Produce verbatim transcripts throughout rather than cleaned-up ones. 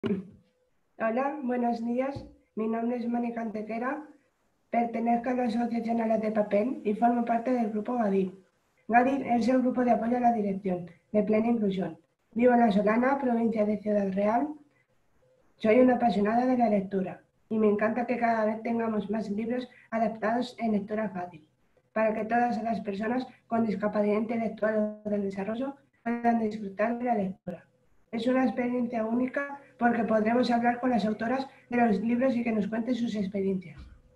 Hola, buenos días. Mi nombre es Mónica Antequera, pertenezco a la Asociación Alas de Papel y formo parte del grupo GADIR. GADIR es el grupo de apoyo a la dirección de Plena Inclusión. Vivo en La Solana, provincia de Ciudad Real. Soy una apasionada de la lectura y me encanta que cada vez tengamos más libros adaptados en lectura fácil, para que todas las personas con discapacidad intelectual o del desarrollo puedan disfrutar de la lectura. Es una experiencia única porque podremos hablar con las autoras de los libros y que nos cuenten sus experiencias.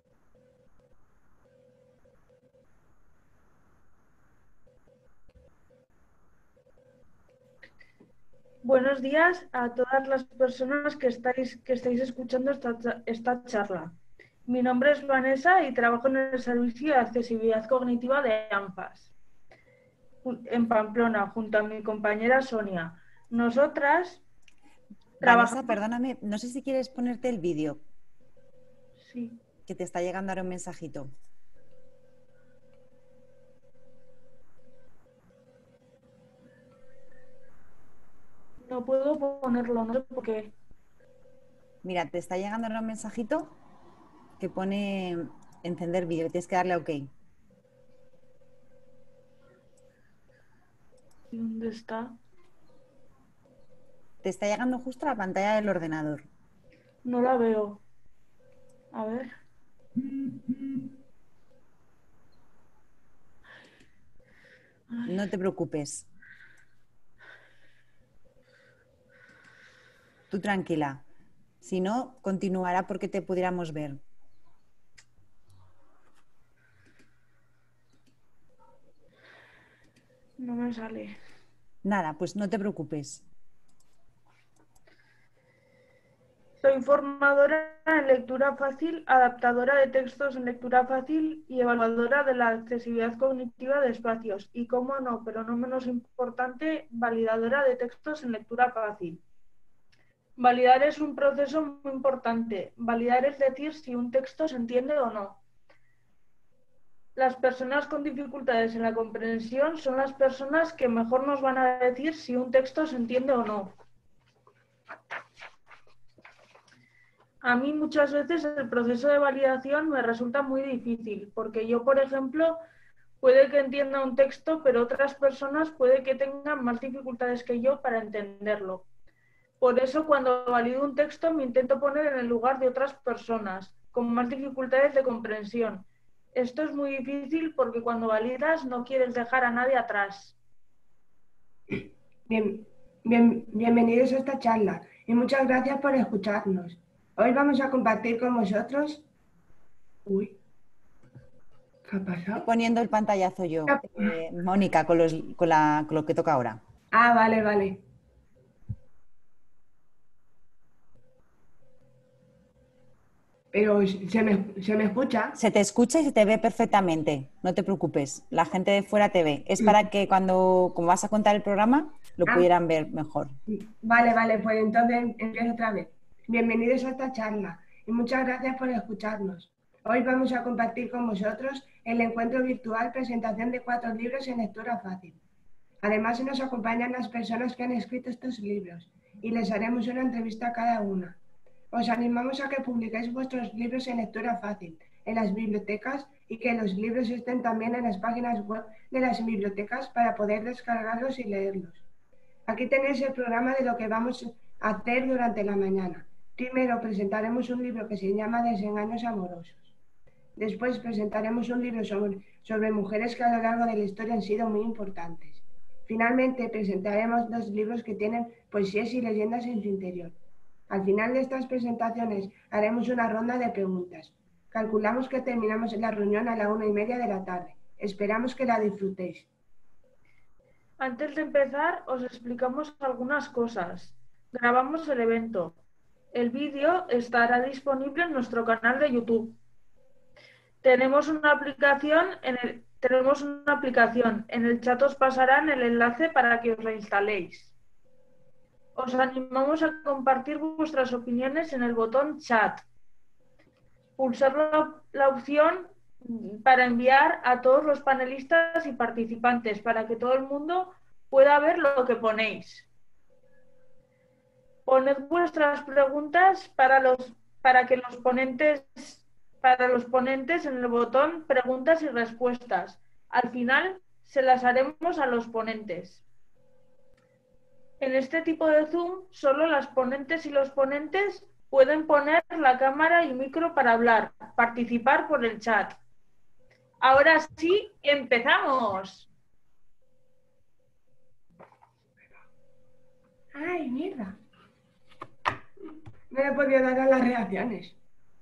Buenos días a todas las personas que estáis, que estáis escuchando esta, esta charla. Mi nombre es Vanessa y trabajo en el Servicio de Accesibilidad Cognitiva de ANFAS, en Pamplona, junto a mi compañera Sonia. Nosotras Vanessa, trabajamos... perdóname, no sé si quieres ponerte el vídeo. Sí. Que te está llegando ahora un mensajito. No puedo ponerlo, no sé por qué. Mira, te está llegando ahora un mensajito que pone encender vídeo. Tienes que darle a OK. ¿Dónde está? Te está llegando justo a la pantalla del ordenador. No la veo. A ver. Ay. No te preocupes. Tú tranquila. Si no, continuará porque te pudiéramos ver. No me sale. Nada, pues no te preocupes. Soy formadora en lectura fácil, adaptadora de textos en lectura fácil y evaluadora de la accesibilidad cognitiva de espacios. Y, como no, pero no menos importante, validadora de textos en lectura fácil. Validar es un proceso muy importante. Validar es decir si un texto se entiende o no. Las personas con dificultades en la comprensión son las personas que mejor nos van a decir si un texto se entiende o no. A mí muchas veces el proceso de validación me resulta muy difícil, porque yo, por ejemplo, puede que entienda un texto, pero otras personas puede que tengan más dificultades que yo para entenderlo. Por eso, cuando valido un texto, me intento poner en el lugar de otras personas con más dificultades de comprensión. Esto es muy difícil porque cuando validas no quieres dejar a nadie atrás. Bien, bien, bienvenidos a esta charla y muchas gracias por escucharnos. Hoy vamos a compartir con vosotros... Uy, ¿qué ha pasado? Estoy poniendo el pantallazo yo, eh, Mónica, con, los, con, la, con lo que toca ahora. Ah, vale, vale. Pero ¿se me, se me escucha? Se te escucha y se te ve perfectamente. No te preocupes. La gente de fuera te ve. Es para que cuando, como vas a contar el programa, lo Ah, pudieran ver mejor. vale, vale, pues entonces empiezo otra vez. Bienvenidos a esta charla y muchas gracias por escucharnos. Hoy vamos a compartir con vosotros el encuentro virtual presentación de cuatro libros en lectura fácil. Además, nos acompañan las personas que han escrito estos libros y les haremos una entrevista a cada una. Os animamos a que publiquéis vuestros libros en lectura fácil en las bibliotecas y que los libros estén también en las páginas web de las bibliotecas para poder descargarlos y leerlos. Aquí tenéis el programa de lo que vamos a hacer durante la mañana. Primero presentaremos un libro que se llama Desengaños amorosos. Después presentaremos un libro sobre, sobre mujeres que a lo largo de la historia han sido muy importantes. Finalmente presentaremos dos libros que tienen poesías y leyendas en su interior. Al final de estas presentaciones haremos una ronda de preguntas. Calculamos que terminamos la reunión a la una y media de la tarde. Esperamos que la disfrutéis. Antes de empezar, os explicamos algunas cosas. Grabamos el evento. El vídeo estará disponible en nuestro canal de YouTube. Tenemos una aplicación en el, tenemos una aplicación. En el chat os pasarán el enlace para que os la instaléis. Os animamos a compartir vuestras opiniones en el botón chat. Pulsar la, la opción para enviar a todos los panelistas y participantes para que todo el mundo pueda ver lo que ponéis. Poned vuestras preguntas para, los, para que los ponentes, para los ponentes en el botón preguntas y respuestas. Al final se las haremos a los ponentes. En este tipo de Zoom, solo las ponentes y los ponentes pueden poner la cámara y micro para hablar, participar por el chat. Ahora sí, empezamos. ¡Ay, mierda! No le he podido dar a las reacciones.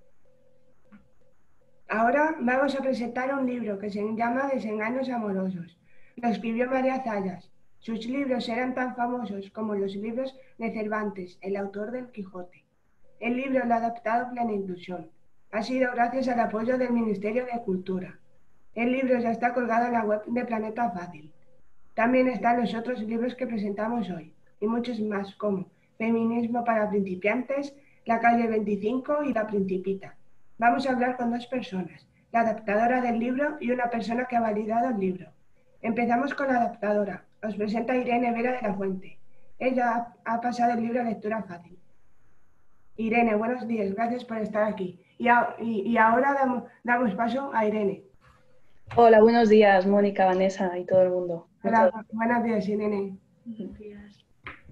Ahora vamos a presentar un libro que se llama Desengaños amorosos. Lo escribió María Zayas. Sus libros eran tan famosos como los libros de Cervantes, el autor del Quijote. El libro lo ha adaptado Plena Inclusión. Ha sido gracias al apoyo del Ministerio de Cultura. El libro ya está colgado en la web de Planeta Fácil. También están los otros libros que presentamos hoy, y muchos más como Feminismo para principiantes, La calle veinticinco y La Principita. Vamos a hablar con dos personas, la adaptadora del libro y una persona que ha validado el libro. Empezamos con la adaptadora. Os presenta Irene Vera de la Fuente. Ella ha pasado el libro a lectura fácil. Irene, buenos días, gracias por estar aquí. Y, a, y, y ahora damos, damos paso a Irene. Hola, buenos días, Mónica, Vanessa y todo el mundo. Hola, buenos días, Irene. Buenos días.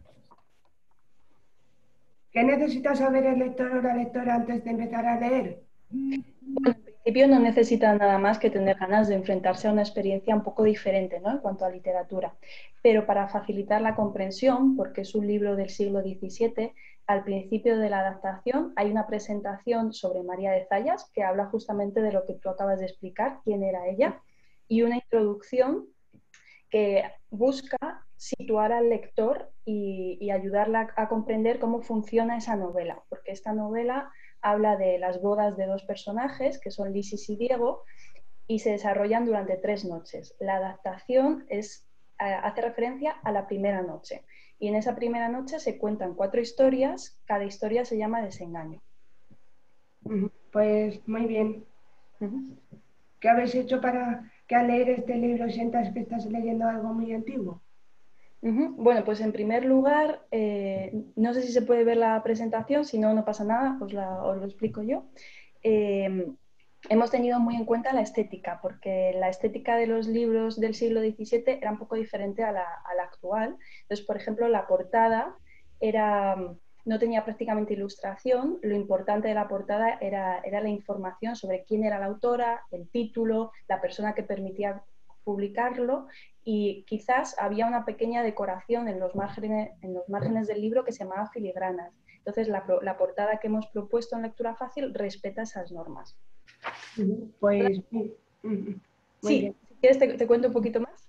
¿Qué necesita saber el lector o la lectora antes de empezar a leer? Bueno, en principio no necesita nada más que tener ganas de enfrentarse a una experiencia un poco diferente, ¿no?, en cuanto a literatura. Pero para facilitar la comprensión, porque es un libro del siglo diecisiete, al principio de la adaptación hay una presentación sobre María de Zayas que habla justamente de lo que tú acabas de explicar, quién era ella, y una introducción que busca situar al lector y, y ayudarla a comprender cómo funciona esa novela, porque esta novela habla de las bodas de dos personajes, que son Lisis y Diego, y se desarrollan durante tres noches. La adaptación es, eh, hace referencia a la primera noche, y en esa primera noche se cuentan cuatro historias, cada historia se llama Desengaño. Pues muy bien. Uh-huh. ¿Qué habéis hecho para que al leer este libro sientas que estás leyendo algo muy antiguo? Uh-huh. Bueno, pues en primer lugar, eh, no sé si se puede ver la presentación, si no, no pasa nada, os, la, os lo explico yo. Eh, hemos tenido muy en cuenta la estética, porque la estética de los libros del siglo diecisiete era un poco diferente a la, a la actual. Entonces, por ejemplo, la portada era, no tenía prácticamente ilustración, lo importante de la portada era, era la información sobre quién era la autora, el título, la persona que permitía publicarlo, y quizás había una pequeña decoración en los márgenes, en los márgenes del libro que se llamaba filigranas. Entonces, la, la portada que hemos propuesto en Lectura Fácil respeta esas normas. Pues sí. Muy sí, bien. Si quieres te, te cuento un poquito más.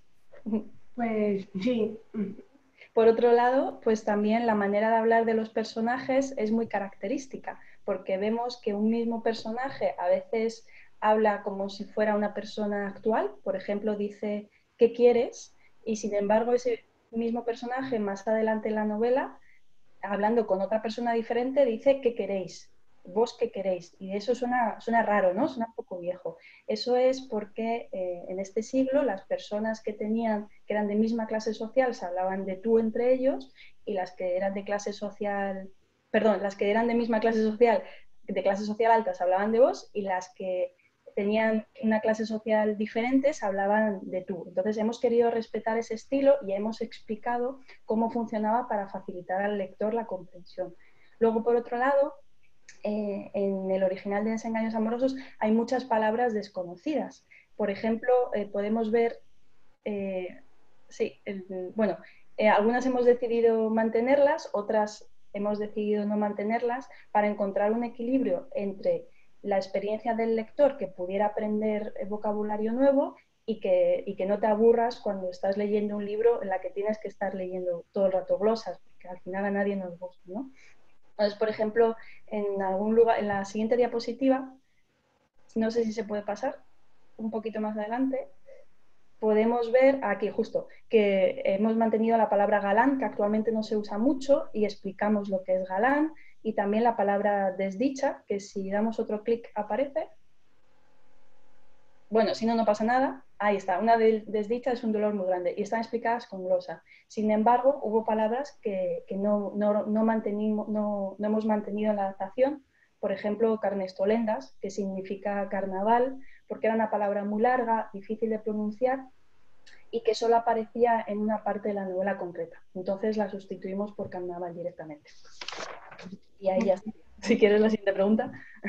Pues sí. Por otro lado, pues también la manera de hablar de los personajes es muy característica, porque vemos que un mismo personaje a veces habla como si fuera una persona actual, por ejemplo, dice ¿qué quieres? Y sin embargo ese mismo personaje más adelante en la novela, hablando con otra persona diferente, dice ¿qué queréis? ¿Vos qué queréis? Y eso suena, suena raro, ¿no? Suena un poco viejo. Eso es porque eh, en este siglo las personas que tenían, que eran de misma clase social, se hablaban de tú entre ellos, y las que eran de clase social, perdón, las que eran de misma clase social, de clase social alta, se hablaban de vos, y las que tenían una clase social diferente se hablaban de tú. Entonces hemos querido respetar ese estilo y hemos explicado cómo funcionaba para facilitar al lector la comprensión. Luego, por otro lado, Eh, en el original de Desengaños amorosos hay muchas palabras desconocidas. Por ejemplo, eh, podemos ver, eh, sí, el, bueno, eh, algunas hemos decidido mantenerlas, otras hemos decidido no mantenerlas para encontrar un equilibrio entre la experiencia del lector, que pudiera aprender vocabulario nuevo, y que, y que no te aburras cuando estás leyendo un libro en la que tienes que estar leyendo todo el rato glosas, porque al final a nadie nos gusta, ¿no? Entonces, por ejemplo, en algún lugar, en la siguiente diapositiva, no sé si se puede pasar, un poquito más adelante, podemos ver aquí justo que hemos mantenido la palabra galán, que actualmente no se usa mucho, y explicamos lo que es galán, y también la palabra desdicha, que si damos otro clic aparece. bueno, si no, no pasa nada. Ahí está, una desdicha es un dolor muy grande y están explicadas con glosa. Sin embargo, hubo palabras que, que no, no, no, mantenimos, no, no hemos mantenido en la adaptación. Por ejemplo, carnestolendas, que significa carnaval, porque era una palabra muy larga, difícil de pronunciar y que solo aparecía en una parte de la novela concreta. Entonces la sustituimos por carnaval directamente. Y ahí ya está. Si quieres la siguiente pregunta.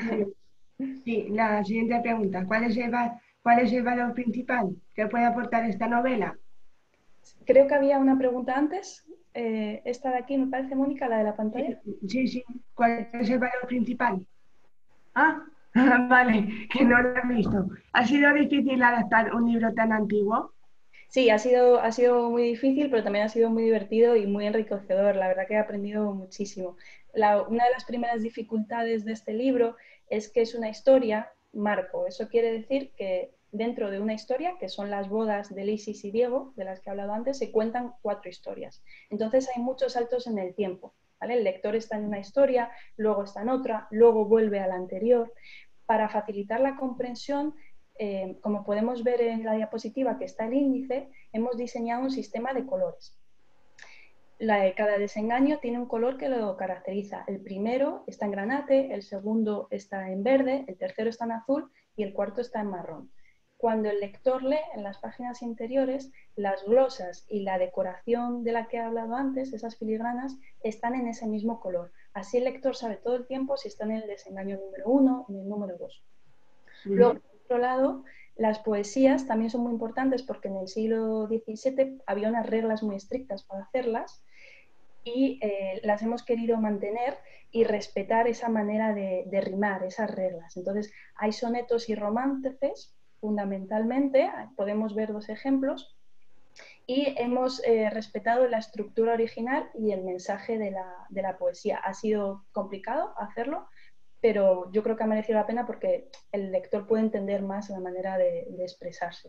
Sí, la siguiente pregunta. ¿Cuál es el, cuál es el valor principal que puede aportar esta novela? Creo que había una pregunta antes. Eh, esta de aquí, me parece, Mónica, la de la pantalla. Sí, sí. ¿Cuál es el valor principal? Ah, vale, que no lo he visto. ¿Ha sido difícil adaptar un libro tan antiguo? Sí, ha sido, ha sido muy difícil, pero también ha sido muy divertido y muy enriquecedor. La verdad que he aprendido muchísimo. La, una de las primeras dificultades de este libro es que es una historia marco. Eso quiere decir que dentro de una historia, que son las bodas de Isis y Diego, de las que he hablado antes, se cuentan cuatro historias. Entonces hay muchos saltos en el tiempo, ¿vale? El lector está en una historia, luego está en otra, luego vuelve a la anterior. Para facilitar la comprensión, Eh, como podemos ver en la diapositiva que está el índice, hemos diseñado un sistema de colores. La, cada desengaño tiene un color que lo caracteriza. El primero está en granate, el segundo está en verde, el tercero está en azul y el cuarto está en marrón. Cuando el lector lee en las páginas interiores, las glosas y la decoración de la que he hablado antes, esas filigranas, están en ese mismo color. Así el lector sabe todo el tiempo si está en el desengaño número uno o en el número dos. Uh-huh. Luego, por otro lado, las poesías también son muy importantes porque en el siglo diecisiete había unas reglas muy estrictas para hacerlas y eh, las hemos querido mantener y respetar esa manera de, de rimar, esas reglas. Entonces, hay sonetos y romances, fundamentalmente, podemos ver dos ejemplos, y hemos eh, respetado la estructura original y el mensaje de la, de la poesía. Ha sido complicado hacerlo, pero yo creo que ha merecido la pena porque el lector puede entender más la manera de, de expresarse.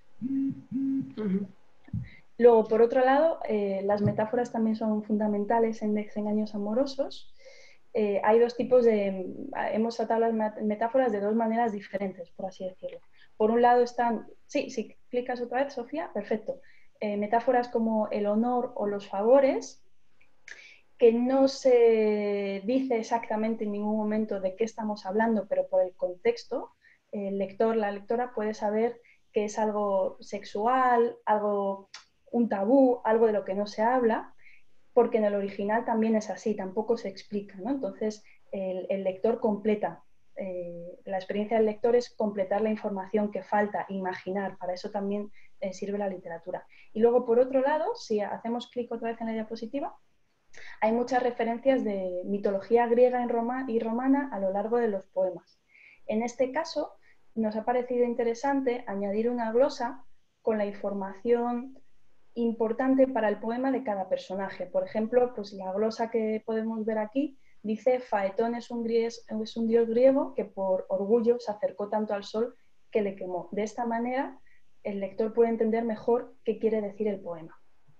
Uh-huh. Luego, por otro lado, eh, las metáforas también son fundamentales en desengaños amorosos. Eh, hay dos tipos de... Hemos tratado las metáforas de dos maneras diferentes, por así decirlo. Por un lado están... Sí, si clicas otra vez, Sofía, perfecto. Eh, metáforas como el honor o los favores, que no se dice exactamente en ningún momento de qué estamos hablando, pero por el contexto, el lector, la lectora puede saber que es algo sexual, algo, un tabú, algo de lo que no se habla, porque en el original también es así, tampoco se explica, ¿no? Entonces, el, el lector completa. Eh, la experiencia del lector es completar la información que falta, imaginar, para eso también eh, sirve la literatura. Y luego, por otro lado, si hacemos clic otra vez en la diapositiva, hay muchas referencias de mitología griega y romana a lo largo de los poemas. En este caso, nos ha parecido interesante añadir una glosa con la información importante para el poema de cada personaje. Por ejemplo, pues la glosa que podemos ver aquí dice: Faetón es un, gries, es un dios griego que por orgullo se acercó tanto al sol que le quemó. De esta manera, el lector puede entender mejor qué quiere decir el poema.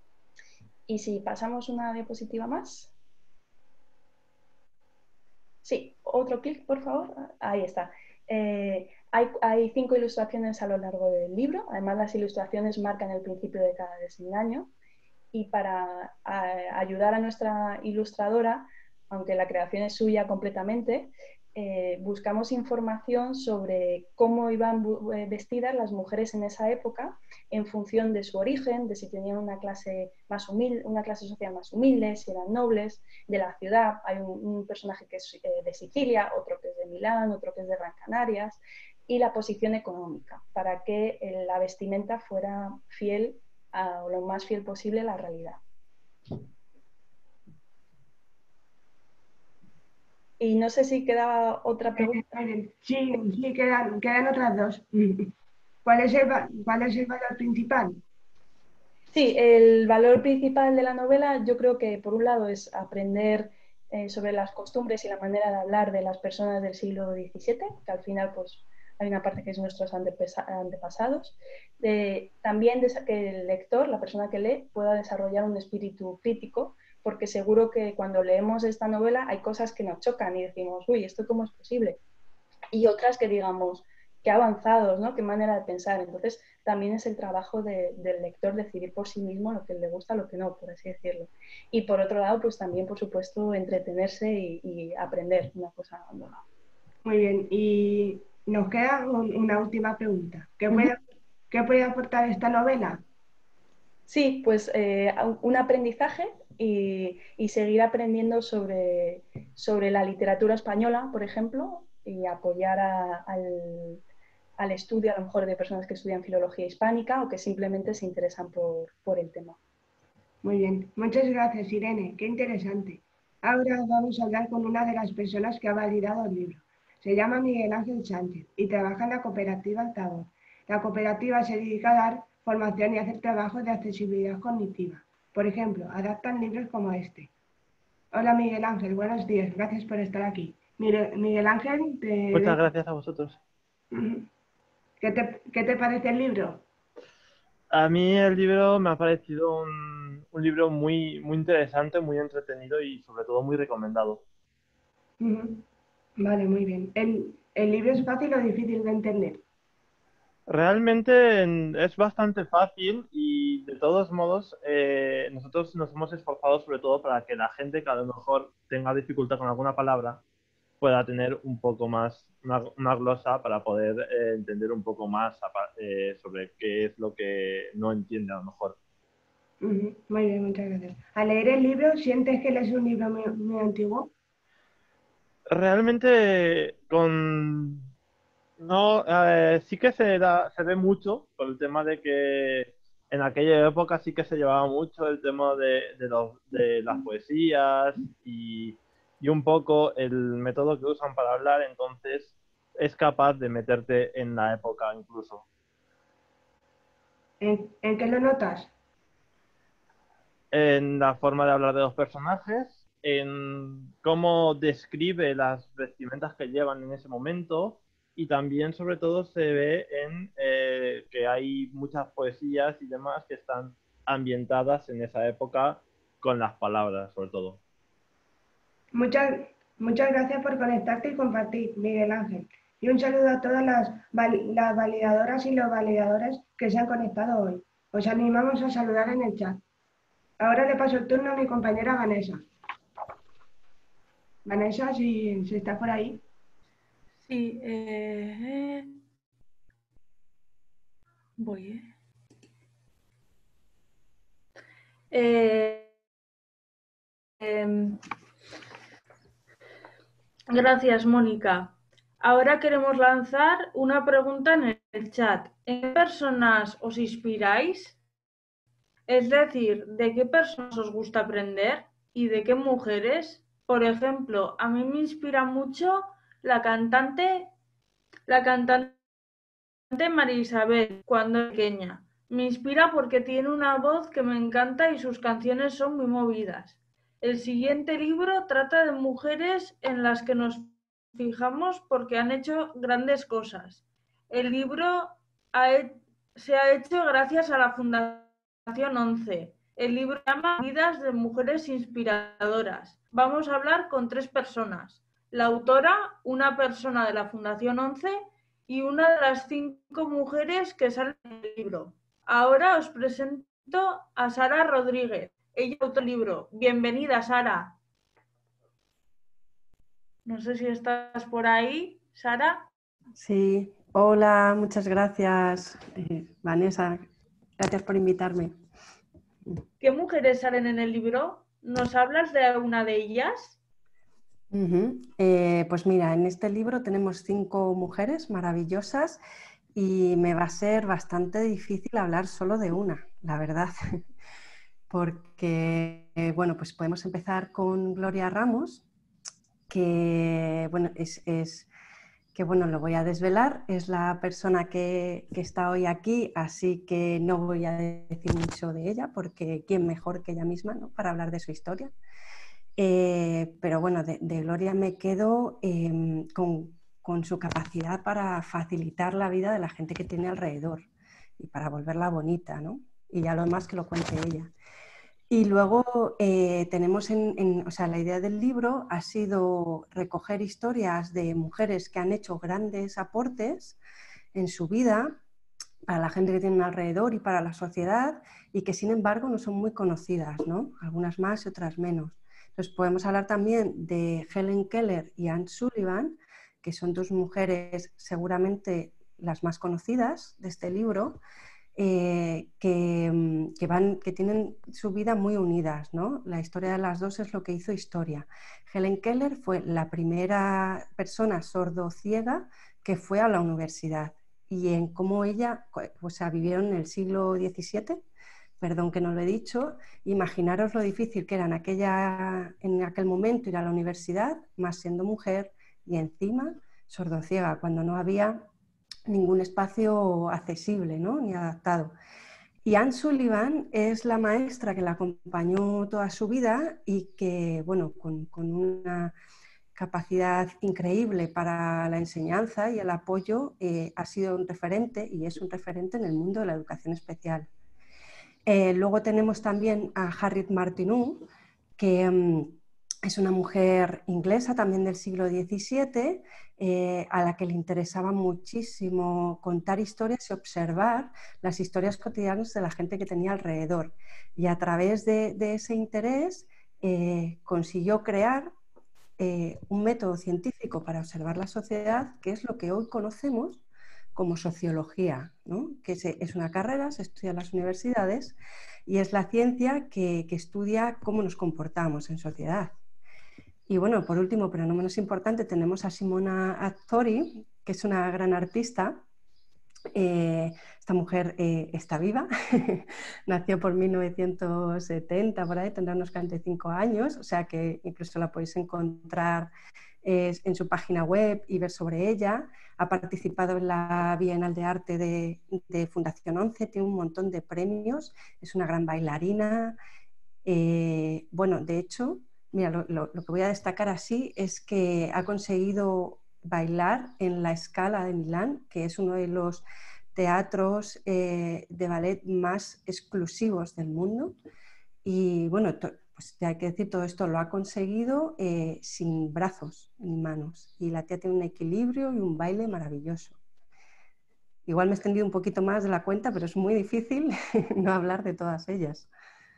Y si pasamos una diapositiva más. Sí, otro clic, por favor. Ahí está. Eh, hay, hay cinco ilustraciones a lo largo del libro. Además, las ilustraciones marcan el principio de cada desengaño. Y para a, ayudar a nuestra ilustradora, aunque la creación es suya completamente, eh, buscamos información sobre cómo iban vestidas las mujeres en esa época en función de su origen, de si tenían una clase, más humilde, una clase social más humilde, si eran nobles, de la ciudad. Hay un, un personaje que es eh, de Sicilia, otro que es de Milán, otro que es de Gran Canarias, y la posición económica, para que eh, la vestimenta fuera fiel a lo más fiel posible a la realidad. Y no sé si quedaba otra pregunta. Sí, sí, quedan, quedan otras dos. ¿Cuál es, el, ¿Cuál es el valor principal? Sí, el valor principal de la novela yo creo que por un lado es aprender eh, sobre las costumbres y la manera de hablar de las personas del siglo diecisiete, que al final pues hay una parte que es nuestros antepasados. De, también de que el lector, la persona que lee, pueda desarrollar un espíritu crítico, porque seguro que cuando leemos esta novela hay cosas que nos chocan y decimos, uy, ¿esto cómo es posible? Y otras que digamos, qué avanzados, ¿no? Qué manera de pensar. Entonces, también es el trabajo de, del lector decidir por sí mismo lo que le gusta, lo que no, por así decirlo. Y por otro lado, pues también, por supuesto, entretenerse y, y aprender una cosa nueva. Muy bien, y nos queda un- una última pregunta. ¿Qué puede, Uh-huh. ¿qué puede aportar esta novela? Sí, pues eh, un aprendizaje y, y seguir aprendiendo sobre, sobre la literatura española, por ejemplo, y apoyar a, al, al estudio a lo mejor de personas que estudian filología hispánica o que simplemente se interesan por, por el tema. Muy bien, muchas gracias, Irene, qué interesante. Ahora vamos a hablar con una de las personas que ha validado el libro. Se llama Miguel Ángel Sánchez y trabaja en la cooperativa Altavoz. La cooperativa se dedica a dar formación y hacer trabajos de accesibilidad cognitiva. Por ejemplo, adaptan libros como este. Hola Miguel Ángel, buenos días, gracias por estar aquí. Miguel, Miguel Ángel, Muchas te... gracias a vosotros. ¿Qué te, ¿qué te parece el libro? A mí el libro me ha parecido un, un libro muy, muy interesante, muy entretenido y sobre todo muy recomendado. Ujú. Vale, muy bien. ¿El, el libro es fácil o difícil de entender? Realmente en- es bastante fácil y de todos modos eh, nosotros nos hemos esforzado sobre todo para que la gente que a lo mejor tenga dificultad con alguna palabra pueda tener un poco más, una, una glosa para poder eh, entender un poco más apa- eh, sobre qué es lo que no entiende a lo mejor. Ujú. Muy bien, muchas gracias. Al leer el libro, ¿sientes que lees un libro muy, muy antiguo? Realmente con no eh, sí que se da, se ve mucho por el tema de que en aquella época sí que se llevaba mucho el tema de, de, los, de las poesías y, y un poco el método que usan para hablar, entonces es capaz de meterte en la época incluso. ¿En, en qué lo notas? En la forma de hablar de los personajes, en cómo describe las vestimentas que llevan en ese momento y también sobre todo se ve en eh, que hay muchas poesías y demás que están ambientadas en esa época con las palabras sobre todo. Muchas, muchas gracias por conectarte y compartir, Miguel Ángel. Y un saludo a todas las, val- las validadoras y los validadores que se han conectado hoy. Os animamos a saludar en el chat. Ahora le paso el turno a mi compañera Vanessa. Vanessa, si, si estás por ahí. Sí, eh, voy, ¿eh? Eh, em, Gracias, Mónica. Ahora queremos lanzar una pregunta en el chat. ¿En qué personas os inspiráis? Es decir, ¿de qué personas os gusta aprender y de qué mujeres? Por ejemplo, a mí me inspira mucho la cantante, la cantante María Isabel cuando era pequeña. Me inspira porque tiene una voz que me encanta y sus canciones son muy movidas. El siguiente libro trata de mujeres en las que nos fijamos porque han hecho grandes cosas. El libro ha, se ha hecho gracias a la Fundación once. El libro se llama Vidas de Mujeres Inspiradoras. Vamos a hablar con tres personas. La autora, una persona de la Fundación once y una de las cinco mujeres que salen en el libro. Ahora os presento a Sara Rodríguez. Ella autor del libro. Bienvenida, Sara. No sé si estás por ahí, Sara. Sí, hola, muchas gracias, eh, Vanessa. Gracias por invitarme. ¿Qué mujeres salen en el libro? ¿Nos hablas de una de ellas? Uh-huh. Eh, pues mira, en este libro tenemos cinco mujeres maravillosas y me va a ser bastante difícil hablar solo de una, la verdad. Porque, eh, bueno, pues podemos empezar con Gloria Ramos, que, bueno, es... es que bueno, lo voy a desvelar, es la persona que, que está hoy aquí, así que no voy a decir mucho de ella, porque quién mejor que ella misma, ¿no?, para hablar de su historia. Eh, pero bueno, de, de Gloria me quedo eh, con, con su capacidad para facilitar la vida de la gente que tiene alrededor y para volverla bonita, ¿no? Y ya lo demás que lo cuente ella. Y luego eh, tenemos en, en, o sea, la idea del libro ha sido recoger historias de mujeres que han hecho grandes aportes en su vida, para la gente que tiene alrededor y para la sociedad, y que sin embargo no son muy conocidas, ¿no? Algunas más y otras menos. Entonces podemos hablar también de Helen Keller y Anne Sullivan, que son dos mujeres seguramente las más conocidas de este libro, eh, que, que, van, que tienen su vida muy unidas, ¿no? La historia de las dos es lo que hizo historia. Helen Keller fue la primera persona sordo-ciega que fue a la universidad, y en cómo ella, o sea, vivieron en el siglo diecisiete, perdón que no lo he dicho, imaginaros lo difícil que era en, aquella, en aquel momento ir a la universidad, más siendo mujer y encima sordociega, cuando no había ningún espacio accesible, ¿no? Ni adaptado. Y Anne Sullivan es la maestra que la acompañó toda su vida y que, bueno, con, con una capacidad increíble para la enseñanza y el apoyo, eh, ha sido un referente y es un referente en el mundo de la educación especial. Eh, luego tenemos también a Harriet Martineau, que um, es una mujer inglesa también del siglo diecisiete, eh, a la que le interesaba muchísimo contar historias y observar las historias cotidianas de la gente que tenía alrededor. Y a través de, de ese interés eh, consiguió crear Eh, un método científico para observar la sociedad, que es lo que hoy conocemos como sociología, ¿no? Que es, es una carrera, se estudia en las universidades y es la ciencia que, que estudia cómo nos comportamos en sociedad. Y bueno, por último, pero no menos importante, tenemos a Simona Azzori, que es una gran artista. Eh, esta mujer eh, está viva, nació por mil novecientos setenta, por ahí tendrá unos cuarenta y cinco años, o sea que incluso la podéis encontrar eh, en su página web y ver sobre ella. Ha participado en la Bienal de Arte de, de Fundación once, tiene un montón de premios, es una gran bailarina. Eh, bueno, de hecho, mira, lo, lo, lo que voy a destacar así es que ha conseguido bailar en la Scala de Milán, que es uno de los teatros eh, de ballet más exclusivos del mundo. Y bueno, pues ya hay que decir, todo esto lo ha conseguido eh, sin brazos ni manos. Y la tía tiene un equilibrio y un baile maravilloso. Igual me he extendido un poquito más de la cuenta, pero es muy difícil no hablar de todas ellas.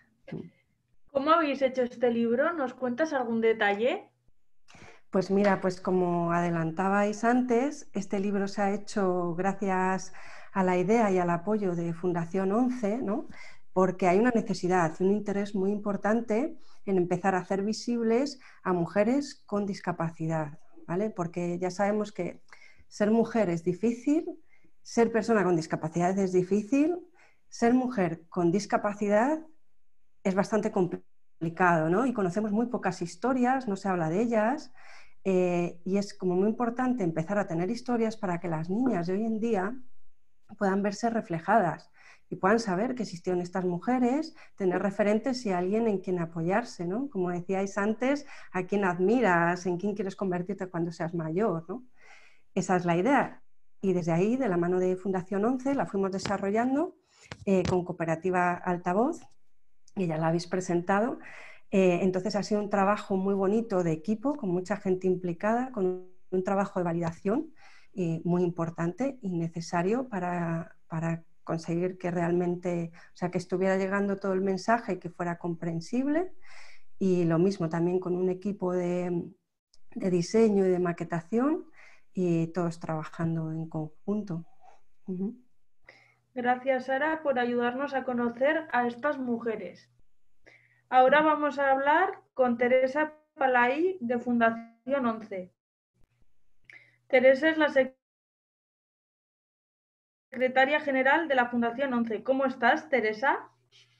¿Cómo habéis hecho este libro? ¿Nos cuentas algún detalle? Pues mira, pues como adelantabais antes, este libro se ha hecho gracias a la idea y al apoyo de Fundación once, ¿no? Porque hay una necesidad y un interés muy importante en empezar a hacer visibles a mujeres con discapacidad, ¿vale? Porque ya sabemos que ser mujer es difícil, ser persona con discapacidad es difícil, ser mujer con discapacidad es bastante complicado, ¿no? Y conocemos muy pocas historias, no se habla de ellas. Eh, y es como muy importante empezar a tener historias para que las niñas de hoy en día puedan verse reflejadas y puedan saber que existieron estas mujeres, tener referentes y alguien en quien apoyarse, ¿no? Como decíais antes, a quién admiras, en quién quieres convertirte cuando seas mayor, ¿no? Esa es la idea. Y desde ahí, de la mano de Fundación once, la fuimos desarrollando eh, con Cooperativa Altavoz, y ya la habéis presentado. Eh, entonces ha sido un trabajo muy bonito de equipo, con mucha gente implicada, con un trabajo de validación eh, muy importante y necesario para, para conseguir que realmente, o sea, que estuviera llegando todo el mensaje y que fuera comprensible. Y lo mismo también con un equipo de, de diseño y de maquetación y todos trabajando en conjunto. Uh-huh. Gracias, Sara, por ayudarnos a conocer a estas mujeres. Ahora vamos a hablar con Teresa Palay de Fundación once. Teresa es la secretaria general de la Fundación once. ¿Cómo estás, Teresa?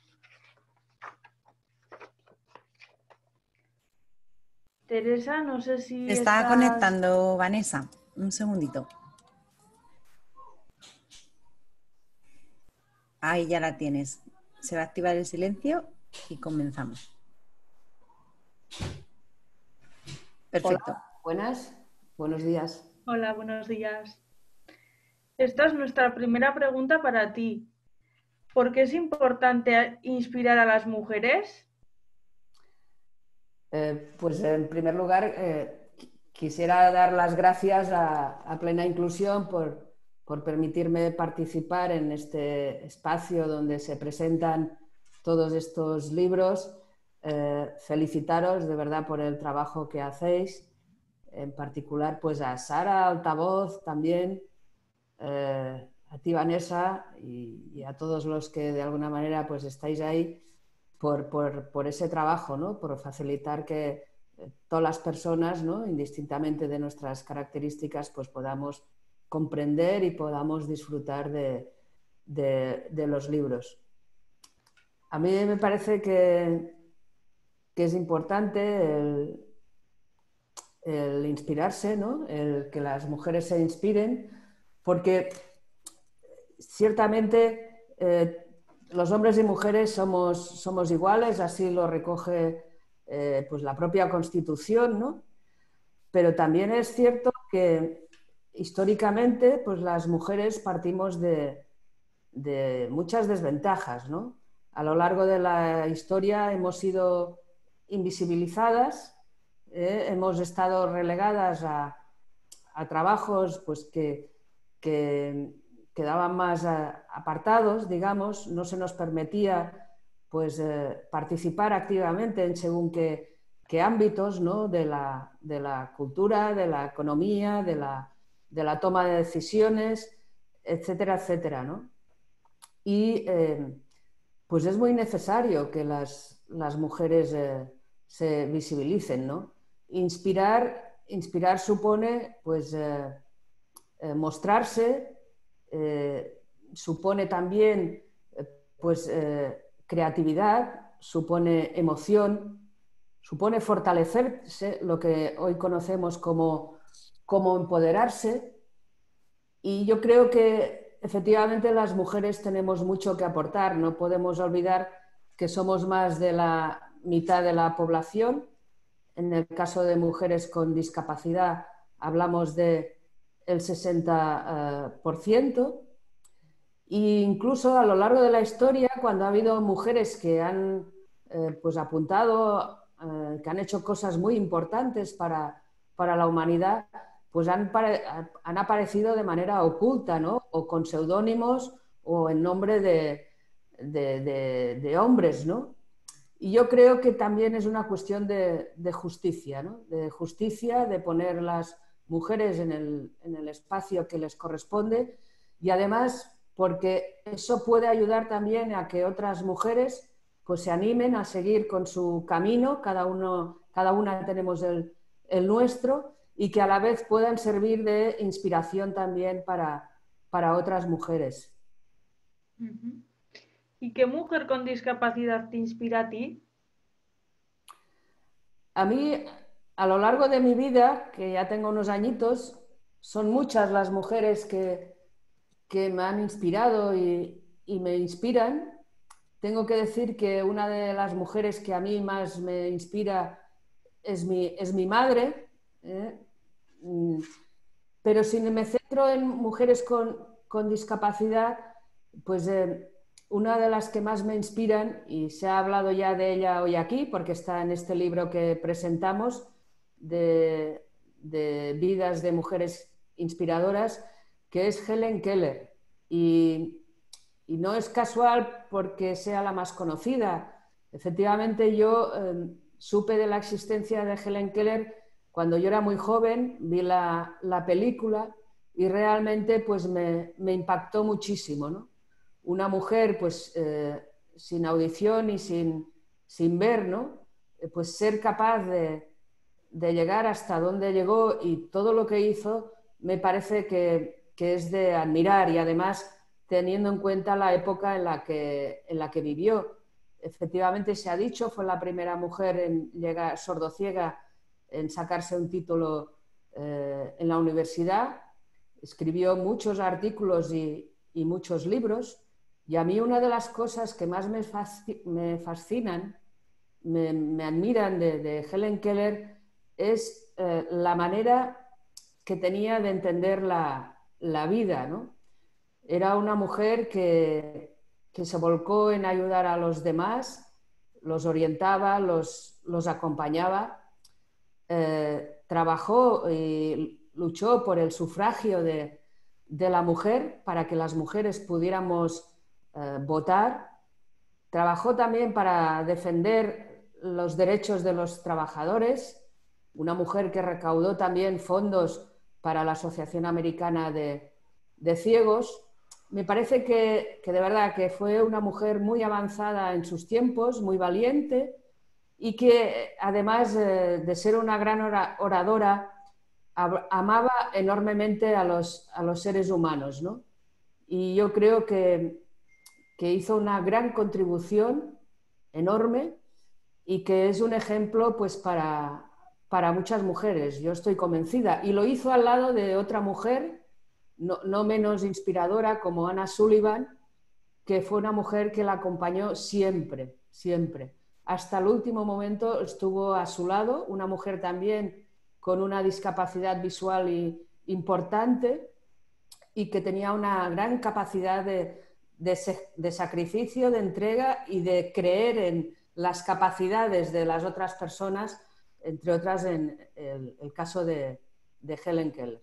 Teresa, no sé si Se está estás... conectando Vanessa. Un segundito. Ahí ya la tienes. Se va a activar el silencio y comenzamos. Perfecto. Hola, buenas, buenos días. Hola, buenos días. Esta es nuestra primera pregunta para ti. ¿Por qué es importante inspirar a las mujeres? Eh, pues en primer lugar, eh, quisiera dar las gracias a, a Plena Inclusión por, por permitirme participar en este espacio donde se presentan todos estos libros. Eh, felicitaros de verdad por el trabajo que hacéis, en particular pues a Sara Altavoz también, eh, a ti Vanessa y, y a todos los que de alguna manera pues estáis ahí por, por, por ese trabajo, ¿no? Por facilitar que todas las personas, ¿no? Indistintamente de nuestras características, pues podamos comprender y podamos disfrutar de, de, de los libros. A mí me parece que, que es importante el, el inspirarse, ¿no? El que las mujeres se inspiren, porque ciertamente eh, los hombres y mujeres somos, somos iguales, así lo recoge eh, pues la propia Constitución, ¿no? Pero también es cierto que históricamente pues las mujeres partimos de, de muchas desventajas, ¿no? A lo largo de la historia hemos sido invisibilizadas, eh, hemos estado relegadas a, a trabajos pues, que, que quedaban más apartados, digamos, no se nos permitía pues, eh, participar activamente en según qué, qué ámbitos, ¿no? de, la, de la cultura, de la economía, de la, de la toma de decisiones, etcétera, etcétera, ¿no? Y eh, pues es muy necesario que las, las mujeres eh, se visibilicen, ¿no? Inspirar, inspirar supone pues, eh, eh, mostrarse, eh, supone también eh, pues, eh, creatividad, supone emoción, supone fortalecerse, lo que hoy conocemos como, como empoderarse. Y yo creo que efectivamente las mujeres tenemos mucho que aportar. No podemos olvidar que somos más de la mitad de la población. En el caso de mujeres con discapacidad hablamos del sesenta por ciento. E incluso a lo largo de la historia, cuando ha habido mujeres que han eh, pues apuntado, eh, que han hecho cosas muy importantes para, para la humanidad, pues han, han aparecido de manera oculta, ¿no? O con seudónimos o en nombre de, de, de, de hombres, ¿no? Y yo creo que también es una cuestión de, de justicia, ¿no? De justicia, de poner las mujeres en el, en el espacio que les corresponde, y además porque eso puede ayudar también a que otras mujeres pues, se animen a seguir con su camino, cada, uno, cada una tenemos el, el nuestro, y que a la vez puedan servir de inspiración también para, para otras mujeres. Uh-huh. ¿Y qué mujer con discapacidad te inspira a ti? A mí, a lo largo de mi vida, que ya tengo unos añitos, son muchas las mujeres que, que me han inspirado y, y me inspiran. Tengo que decir que una de las mujeres que a mí más me inspira es mi, es mi madre, ¿eh? Pero si me centro en mujeres con, con discapacidad, pues eh, una de las que más me inspiran, y se ha hablado ya de ella hoy aquí, porque está en este libro que presentamos, de, de vidas de mujeres inspiradoras, que es Helen Keller. Y, y no es casual porque sea la más conocida. Efectivamente, yo eh, supe de la existencia de Helen Keller cuando yo era muy joven, vi la, la película y realmente pues, me, me impactó muchísimo, ¿no? Una mujer pues, eh, sin audición y sin, sin ver, ¿no? Pues ser capaz de, de llegar hasta donde llegó y todo lo que hizo me parece que, que es de admirar, y además teniendo en cuenta la época en la que, en la que vivió. Efectivamente, se ha dicho, fue la primera mujer en llegar sordociega en sacarse un título eh, en la universidad. Escribió muchos artículos y, y muchos libros, y a mí una de las cosas que más me, fasc me fascinan, me, me admiran de, de Helen Keller es eh, la manera que tenía de entender la, la vida, ¿no? Era una mujer que, que se volcó en ayudar a los demás, los orientaba, los, los acompañaba. Eh, trabajó y luchó por el sufragio de, de la mujer para que las mujeres pudiéramos eh, votar. Trabajó también para defender los derechos de los trabajadores, una mujer que recaudó también fondos para la Asociación Americana de, de Ciegos. Me parece que, que de verdad que fue una mujer muy avanzada en sus tiempos, muy valiente, y que además eh, de ser una gran oradora, amaba enormemente a los, a los seres humanos, ¿no? Y yo creo que, que hizo una gran contribución enorme y que es un ejemplo pues, para, para muchas mujeres, yo estoy convencida. Y lo hizo al lado de otra mujer, no, no menos inspiradora, como Anna Sullivan, que fue una mujer que la acompañó siempre, siempre. Hasta el último momento estuvo a su lado, una mujer también con una discapacidad visual y, importante y que tenía una gran capacidad de, de, de sacrificio, de entrega y de creer en las capacidades de las otras personas, entre otras en el, el caso de, de Helen Keller.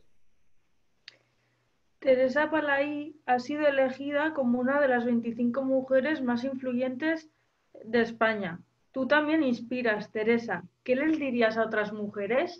Teresa Palai ha sido elegida como una de las veinticinco mujeres más influyentes de España. Tú también inspiras, Teresa. ¿Qué les dirías a otras mujeres?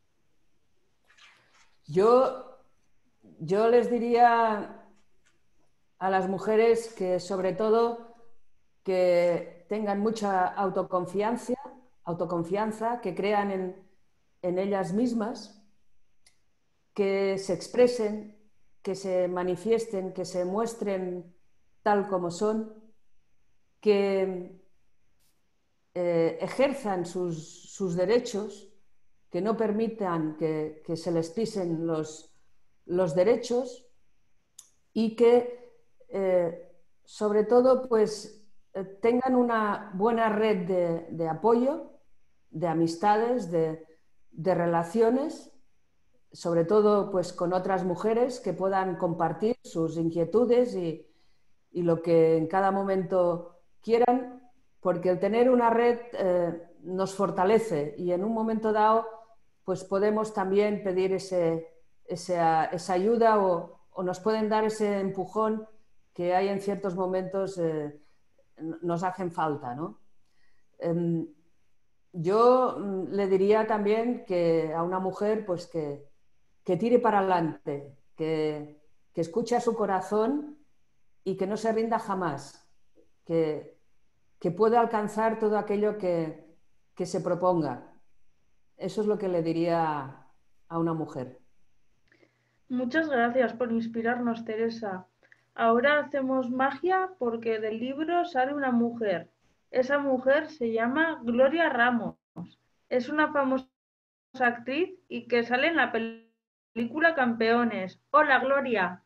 Yo, yo les diría a las mujeres que sobre todo que tengan mucha autoconfianza, autoconfianza, que crean en, en ellas mismas, que se expresen, que se manifiesten, que se muestren tal como son, que eh, ejerzan sus, sus derechos, que no permitan que, que se les pisen los, los derechos y que eh, sobre todo pues eh, tengan una buena red de, de apoyo, de amistades, de, de relaciones, sobre todo pues con otras mujeres que puedan compartir sus inquietudes y, y lo que en cada momento quieran, porque el tener una red eh, nos fortalece y en un momento dado pues podemos también pedir ese, esa, esa ayuda o, o nos pueden dar ese empujón que hay en ciertos momentos eh, nos hacen falta, ¿no? Eh, yo le diría también que a una mujer pues que, que tire para adelante, que, que escuche a su corazón y que no se rinda jamás, que, que pueda alcanzar todo aquello que, que se proponga. Eso es lo que le diría a una mujer. Muchas gracias por inspirarnos, Teresa. Ahora hacemos magia porque del libro sale una mujer. Esa mujer se llama Gloria Ramos. Es una famosa actriz y que sale en la película Campeones. Hola, Gloria.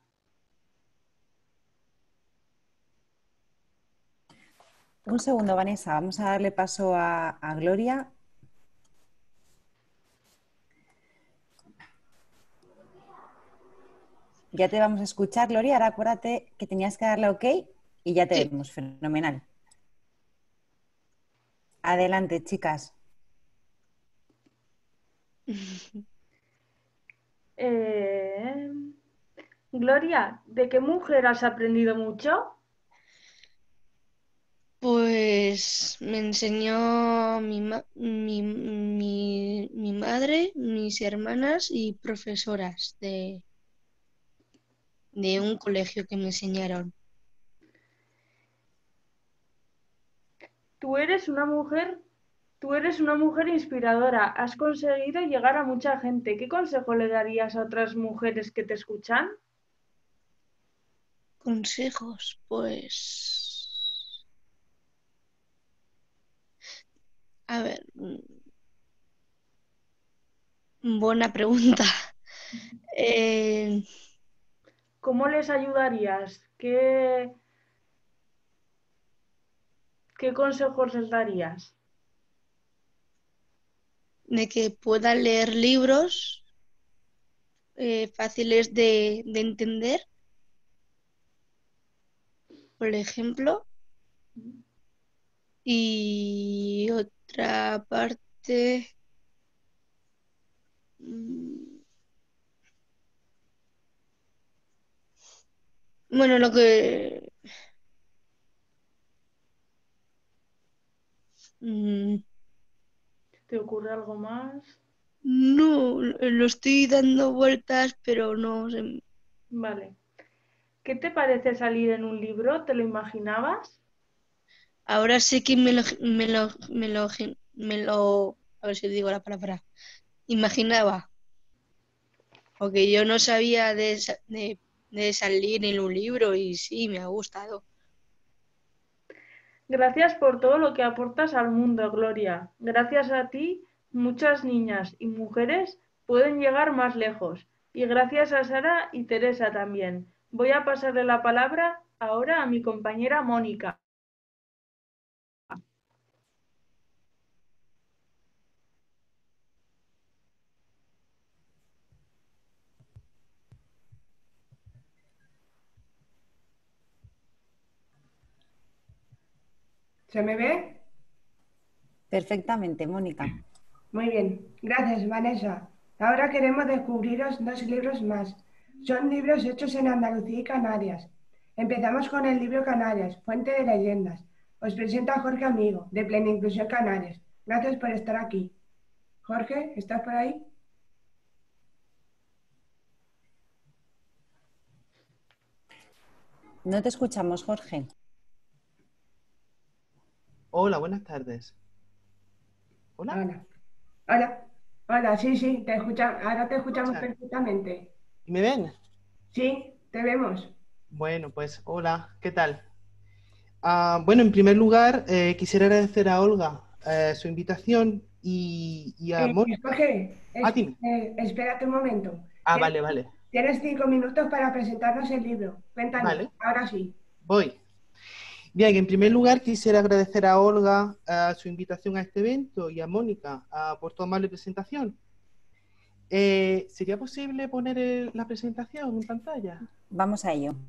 Un segundo, Vanessa. Vamos a darle paso a, a Gloria. Ya te vamos a escuchar, Gloria. Ahora acuérdate que tenías que darle OK y ya te Sí. vemos. Fenomenal. Adelante, chicas. Eh... Gloria, ¿de qué mujer has aprendido mucho? Pues me enseñó mi, ma- mi, mi, mi madre, mis hermanas y profesoras de, de un colegio que me enseñaron. Tú eres una mujer, tú eres una mujer inspiradora. Has conseguido llegar a mucha gente. ¿Qué consejo le darías a otras mujeres que te escuchan? Consejos, pues... A ver, mm, buena pregunta. Eh, ¿Cómo les ayudarías? ¿Qué, qué consejos les darías? de que puedan leer libros eh, fáciles de, de entender, por ejemplo. Y otra parte, mm, Bueno, lo que... mm, ¿Te ocurre algo más? no, lo estoy dando vueltas, pero no sé. Vale. ¿Qué te parece salir en un libro? ¿Te lo imaginabas? Ahora sé que me lo, me lo, me lo, me lo, a ver si digo la palabra, imaginaba, porque yo no sabía de, sa- de, de salir en un libro y sí, me ha gustado. Gracias por todo lo que aportas al mundo, Gloria. Gracias a ti, muchas niñas y mujeres pueden llegar más lejos. Y gracias a Sara y Teresa también. Voy a pasarle la palabra ahora a mi compañera Mónica. ¿Se me ve? Perfectamente, Mónica. Muy bien. Gracias, Vanessa. Ahora queremos descubriros dos libros más. Son libros hechos en Andalucía y Canarias. Empezamos con el libro Canarias, Fuente de Leyendas. Os presento a Jorge Amigo, de Plena Inclusión Canarias. Gracias por estar aquí. Jorge, ¿estás por ahí? No te escuchamos, Jorge. Hola, buenas tardes. Hola, Hola. Hola. Hola, sí, sí, te escucha, ahora te ¿me escuchamos escuchan? perfectamente. ¿Y me ven? Sí, te vemos. Bueno, pues hola, ¿qué tal? Ah, bueno, en primer lugar, eh, quisiera agradecer a Olga eh, su invitación y, y a Eh, Mónica. Jorge, Ah, es- dime. eh, espérate un momento. Ah, Tienes, vale, vale. tienes cinco minutos para presentarnos el libro. Cuéntanos, Vale, ahora sí. voy. Bien, en primer lugar quisiera agradecer a Olga eh, su invitación a este evento y a Mónica ah, por tu amable presentación. Eh, ¿sería posible poner el- la presentación en pantalla? Vamos a ello.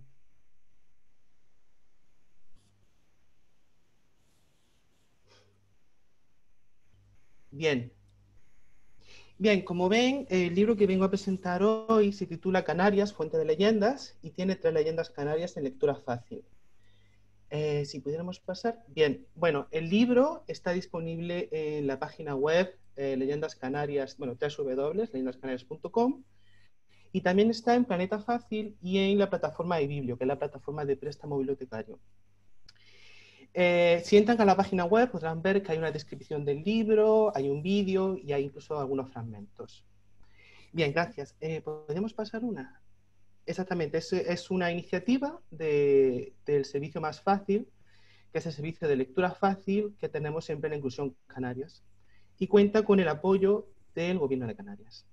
Bien. Bien, como ven, el libro que vengo a presentar hoy se titula Canarias, Fuente de Leyendas, y tiene tres leyendas canarias en lectura fácil. Eh, si pudiéramos pasar. Bien, bueno, el libro está disponible en la página web eh, Leyendas Canarias, bueno, w w w punto leyendas canarias punto com, y también está en Planeta Fácil y en la plataforma de Biblio, que es la plataforma de préstamo bibliotecario. Eh, si entran a la página web podrán ver que hay una descripción del libro, hay un vídeo y hay incluso algunos fragmentos. Bien, gracias. Eh, ¿Podemos pasar una? Exactamente, es, es una iniciativa de, del servicio Más Fácil, que es el servicio de lectura fácil que tenemos en Plena Inclusión Canarias, y cuenta con el apoyo del Gobierno de Canarias.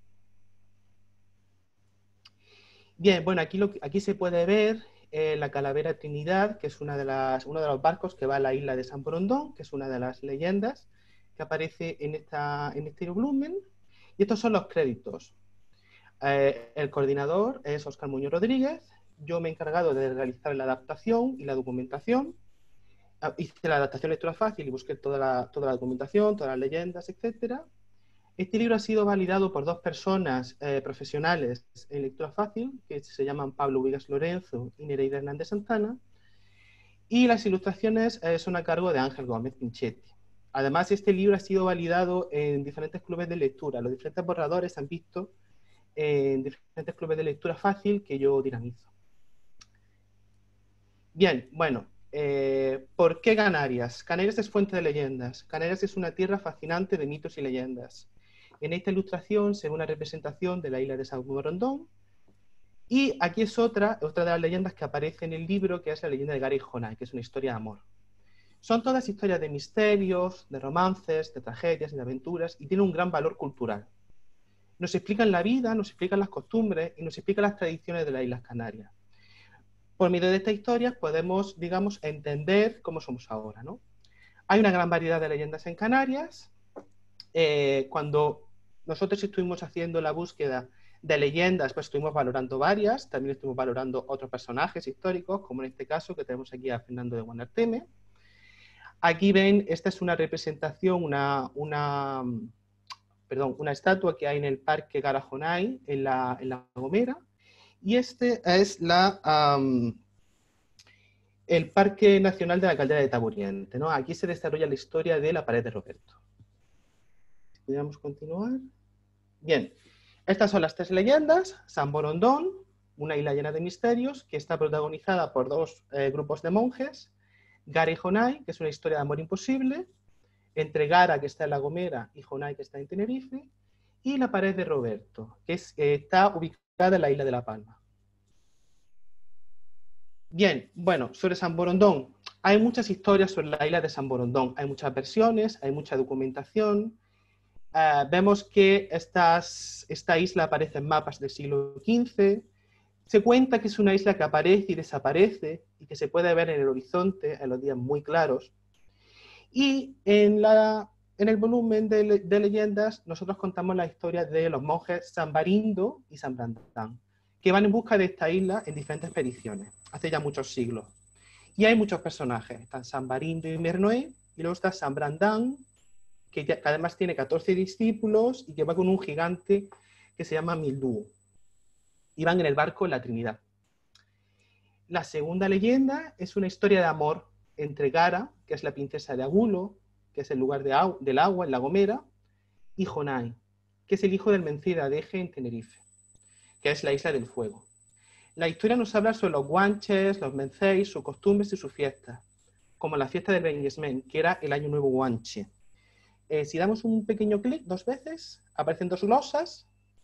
Bien, bueno, aquí, lo, aquí se puede ver eh, la Calavera Trinidad, que es una de las, uno de los barcos que va a la isla de San Borondón, que es una de las leyendas que aparece en, esta, en este volumen. Y estos son los créditos. Eh, el coordinador es Óscar Muñoz Rodríguez. Yo me he encargado de realizar la adaptación y la documentación. Hice la adaptación lectura fácil y busqué toda la, toda la documentación, todas las leyendas, etcétera. Este libro ha sido validado por dos personas eh, profesionales en lectura fácil, que se llaman Pablo Vigas Lorenzo y Nereida Hernández Santana, y las ilustraciones eh, son a cargo de Ángel Gómez Pinchetti. Además, este libro ha sido validado en diferentes clubes de lectura. Los diferentes borradores se han visto en diferentes clubes de lectura fácil que yo dinamizo. Bien, bueno, eh, ¿por qué Canarias? Canarias es fuente de leyendas. Canarias es una tierra fascinante de mitos y leyendas. En esta ilustración se ve una representación de la isla de San Borondón, y aquí es otra, otra de las leyendas que aparece en el libro, que es la leyenda de Gary Jonay, que es una historia de amor. Son todas historias de misterios, de romances, de tragedias, de aventuras, y tiene un gran valor cultural. Nos explican la vida, nos explican las costumbres y nos explican las tradiciones de las Islas Canarias. Por medio de estas historias podemos, digamos, entender cómo somos ahora, ¿no? Hay una gran variedad de leyendas en Canarias. Eh, cuando nosotros estuvimos haciendo la búsqueda de leyendas, pues estuvimos valorando varias, también estuvimos valorando otros personajes históricos, como en este caso que tenemos aquí a Fernando de Guanarteme. Aquí ven, esta es una representación, una, una, perdón, una estatua que hay en el Parque Garajonay, en la, en la Gomera, y este es la, um, el Parque Nacional de la Caldera de Taburiente, ¿no? Aquí se desarrolla la historia de la pared de Roberto. Si pudiéramos continuar. Bien, estas son las tres leyendas. San Borondón, una isla llena de misterios, que está protagonizada por dos eh, grupos de monjes. Gara y Jonai, que es una historia de amor imposible, entre Gara, que está en La Gomera, y Jonai, que está en Tenerife. Y la pared de Roberto, que es, eh, está ubicada en la isla de La Palma. Bien, bueno, sobre San Borondón. Hay muchas historias sobre la isla de San Borondón. Hay muchas versiones, hay mucha documentación. Uh, vemos que estas, esta isla aparece en mapas del siglo quince. Se cuenta que es una isla que aparece y desaparece y que se puede ver en el horizonte en los días muy claros. Y en, la, en el volumen de, de leyendas nosotros contamos la historia de los monjes San Barindo y San Brandán, que van en busca de esta isla en diferentes expediciones, hace ya muchos siglos. Y hay muchos personajes, están San Barindo y Mernoé, y luego está San Brandán, que, que además tiene catorce discípulos y que va con un gigante que se llama Mildú. Y van en el barco La Trinidad. La segunda leyenda es una historia de amor entre Gara, que es la princesa de Agulo, que es el lugar de agu del agua en La Gomera, y Jonai, que es el hijo del Mencida de Eje en Tenerife, que es la isla del fuego. La historia nos habla sobre los guanches, los menceis, sus costumbres y sus fiestas, como la fiesta del Benguesmen, que era el Año Nuevo Guanche. Eh, si damos un pequeño clic dos veces, aparecen dos glosas.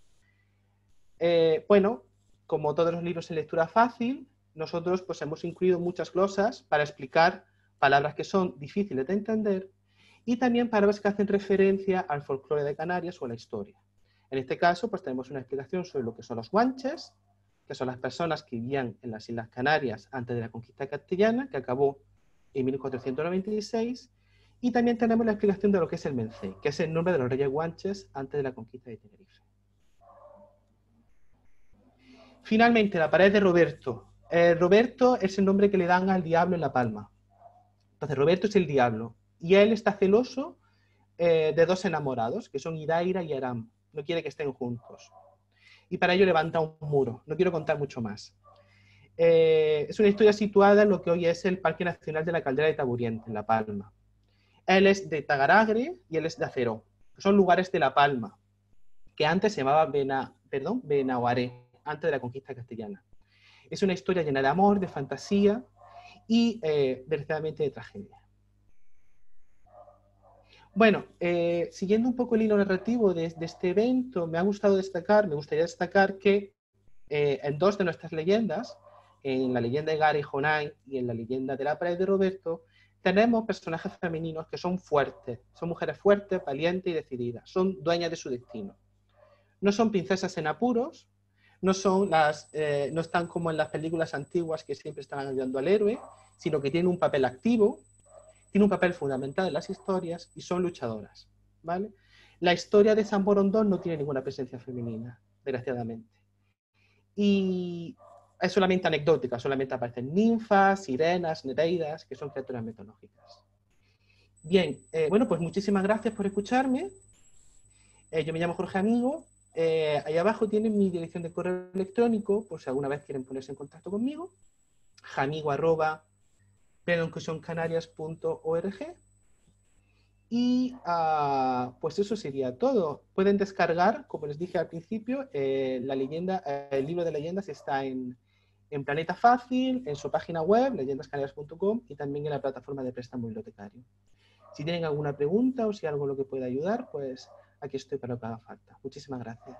Eh, bueno, como todos los libros en lectura fácil, nosotros pues, hemos incluido muchas glosas para explicar palabras que son difíciles de entender y también palabras que hacen referencia al folclore de Canarias o a la historia. En este caso, pues tenemos una explicación sobre lo que son los guanches, que son las personas que vivían en las Islas Canarias antes de la conquista castellana, que acabó en mil cuatrocientos noventa y seis, y también tenemos la explicación de lo que es el Mencey, que es el nombre de los reyes guanches antes de la conquista de Tenerife. Finalmente, la pared de Roberto. Eh, Roberto es el nombre que le dan al diablo en La Palma. Entonces, Roberto es el diablo, y él está celoso eh, de dos enamorados, que son Iraira y Aram. No quiere que estén juntos. Y para ello levanta un muro. No quiero contar mucho más. Eh, es una historia situada en lo que hoy es el Parque Nacional de la Caldera de Taburiente, en La Palma. Él es de Tagaragre y él es de Aceró, que son lugares de La Palma, que antes se llamaba Bena, perdón, Benaguaré, antes de la conquista castellana. Es una historia llena de amor, de fantasía y, eh, desgraciadamente, de tragedia. Bueno, eh, siguiendo un poco el hilo narrativo de, de este evento, me ha gustado destacar, me gustaría destacar que eh, en dos de nuestras leyendas, en la leyenda de Gara y Jonai y en la leyenda de la pared de Roberto, tenemos personajes femeninos que son fuertes, son mujeres fuertes, valientes y decididas, son dueñas de su destino. No son princesas en apuros, no, son las, eh, no están como en las películas antiguas que siempre están ayudando al héroe, sino que tienen un papel activo, tienen un papel fundamental en las historias y son luchadoras, ¿vale? La historia de San Borondón no tiene ninguna presencia femenina, desgraciadamente. Y es solamente anecdótica, solamente aparecen ninfas, sirenas, nereidas, que son criaturas mitológicas. Bien, eh, bueno, pues muchísimas gracias por escucharme. Eh, yo me llamo Jorge Amigo. Eh, ahí abajo tienen mi dirección de correo electrónico, por si alguna vez quieren ponerse en contacto conmigo. jamigo arroba canarias punto org. Y uh, pues eso sería todo. Pueden descargar, como les dije al principio, eh, la leyenda, eh, el libro de leyendas está en, en Planeta Fácil, en su página web, leyendas canarias punto com, y también en la plataforma de préstamo bibliotecario. Si tienen alguna pregunta o si hay algo en lo que pueda ayudar, pues aquí estoy para lo que haga falta. Muchísimas gracias.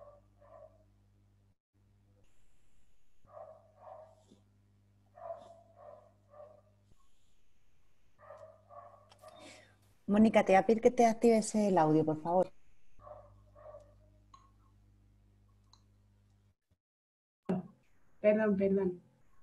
Mónica, te voy a pedir que te actives el audio, por favor. Perdón, perdón.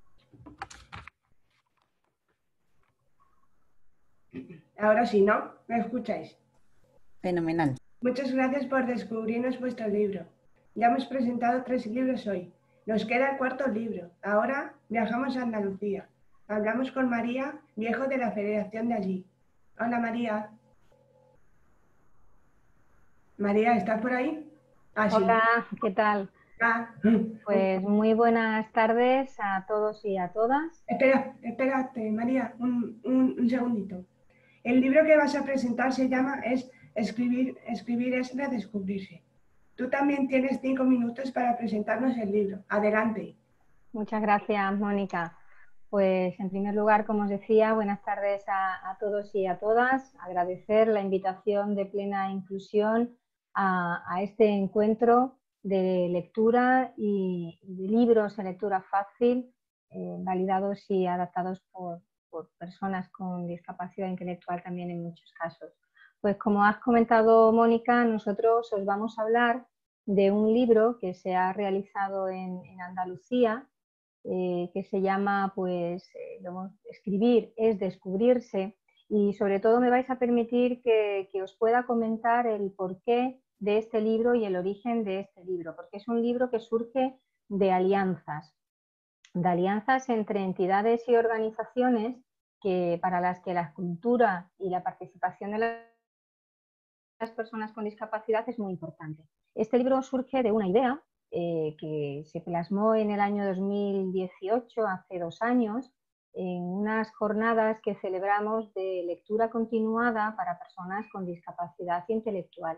Ahora sí, ¿no? ¿Me escucháis? Fenomenal. Muchas gracias por descubrirnos vuestro libro. Ya hemos presentado tres libros hoy. Nos queda el cuarto libro. Ahora viajamos a Andalucía. Hablamos con María, viejo de la Federación de allí. Hola, María. María, ¿estás por ahí? Ah, sí. Hola, ¿qué tal? Ah. Pues muy buenas tardes a todos y a todas. Espera, espérate, María, un, un, un segundito. El libro que vas a presentar se llama es Escribir, escribir es redescubrirse. Tú también tienes cinco minutos para presentarnos el libro. Adelante. Muchas gracias, Mónica. Pues en primer lugar, como os decía, buenas tardes a, a todos y a todas. Agradecer la invitación de Plena Inclusión a, a este encuentro de lectura y de libros en lectura fácil, eh, validados y adaptados por, por personas con discapacidad intelectual también en muchos casos. Pues como has comentado, Mónica, nosotros os vamos a hablar de un libro que se ha realizado en, en Andalucía, eh, que se llama pues, eh, Escribir es descubrirse, y sobre todo me vais a permitir que, que os pueda comentar el porqué de este libro y el origen de este libro, porque es un libro que surge de alianzas, de alianzas entre entidades y organizaciones que, para las que la cultura y la participación de las personas con discapacidad es muy importante. Este libro surge de una idea eh, que se plasmó en el año dos mil dieciocho, hace dos años, en unas jornadas que celebramos de lectura continuada para personas con discapacidad intelectual,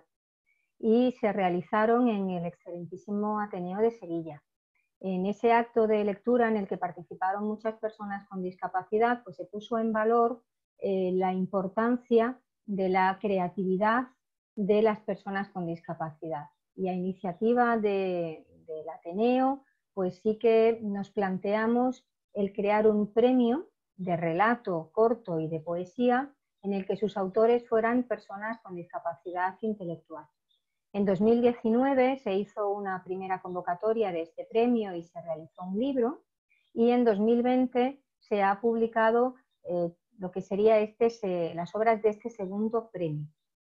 y se realizaron en el excelentísimo Ateneo de Sevilla. En ese acto de lectura en el que participaron muchas personas con discapacidad, pues se puso en valor eh, la importancia de la creatividad de las personas con discapacidad. Y a iniciativa de, del Ateneo, pues sí que nos planteamos el crear un premio de relato corto y de poesía en el que sus autores fueran personas con discapacidad intelectual. En dos mil diecinueve se hizo una primera convocatoria de este premio y se realizó un libro, y en dos mil veinte se ha publicado eh, lo que sería este, se, las obras de este segundo premio.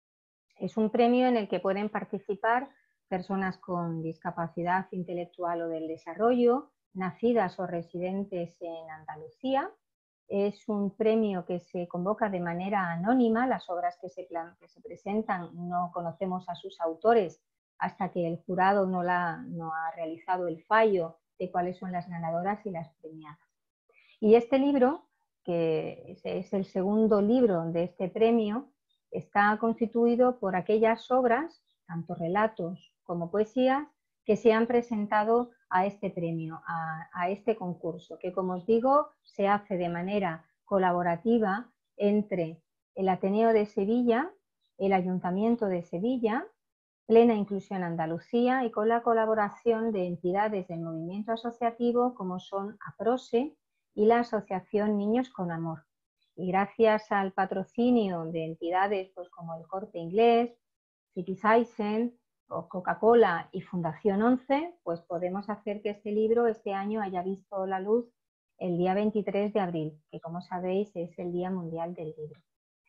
Es un premio en el que pueden participar personas con discapacidad intelectual o del desarrollo, nacidas o residentes en Andalucía. Es un premio que se convoca de manera anónima. Las obras que se, que se presentan no conocemos a sus autores hasta que el jurado no, la, no ha realizado el fallo de cuáles son las ganadoras y las premiadas. Y este libro, que es el segundo libro de este premio, está constituido por aquellas obras, tanto relatos como poesías, que se han presentado a este premio, a, a este concurso, que como os digo, se hace de manera colaborativa entre el Ateneo de Sevilla, el Ayuntamiento de Sevilla, Plena Inclusión Andalucía, y con la colaboración de entidades del movimiento asociativo como son APROSE y la Asociación Niños con Amor. Y gracias al patrocinio de entidades pues, como el Corte Inglés, Citizen, Coca-Cola y Fundación once, pues podemos hacer que este libro este año haya visto la luz el día veintitrés de abril, que como sabéis es el Día Mundial del Libro.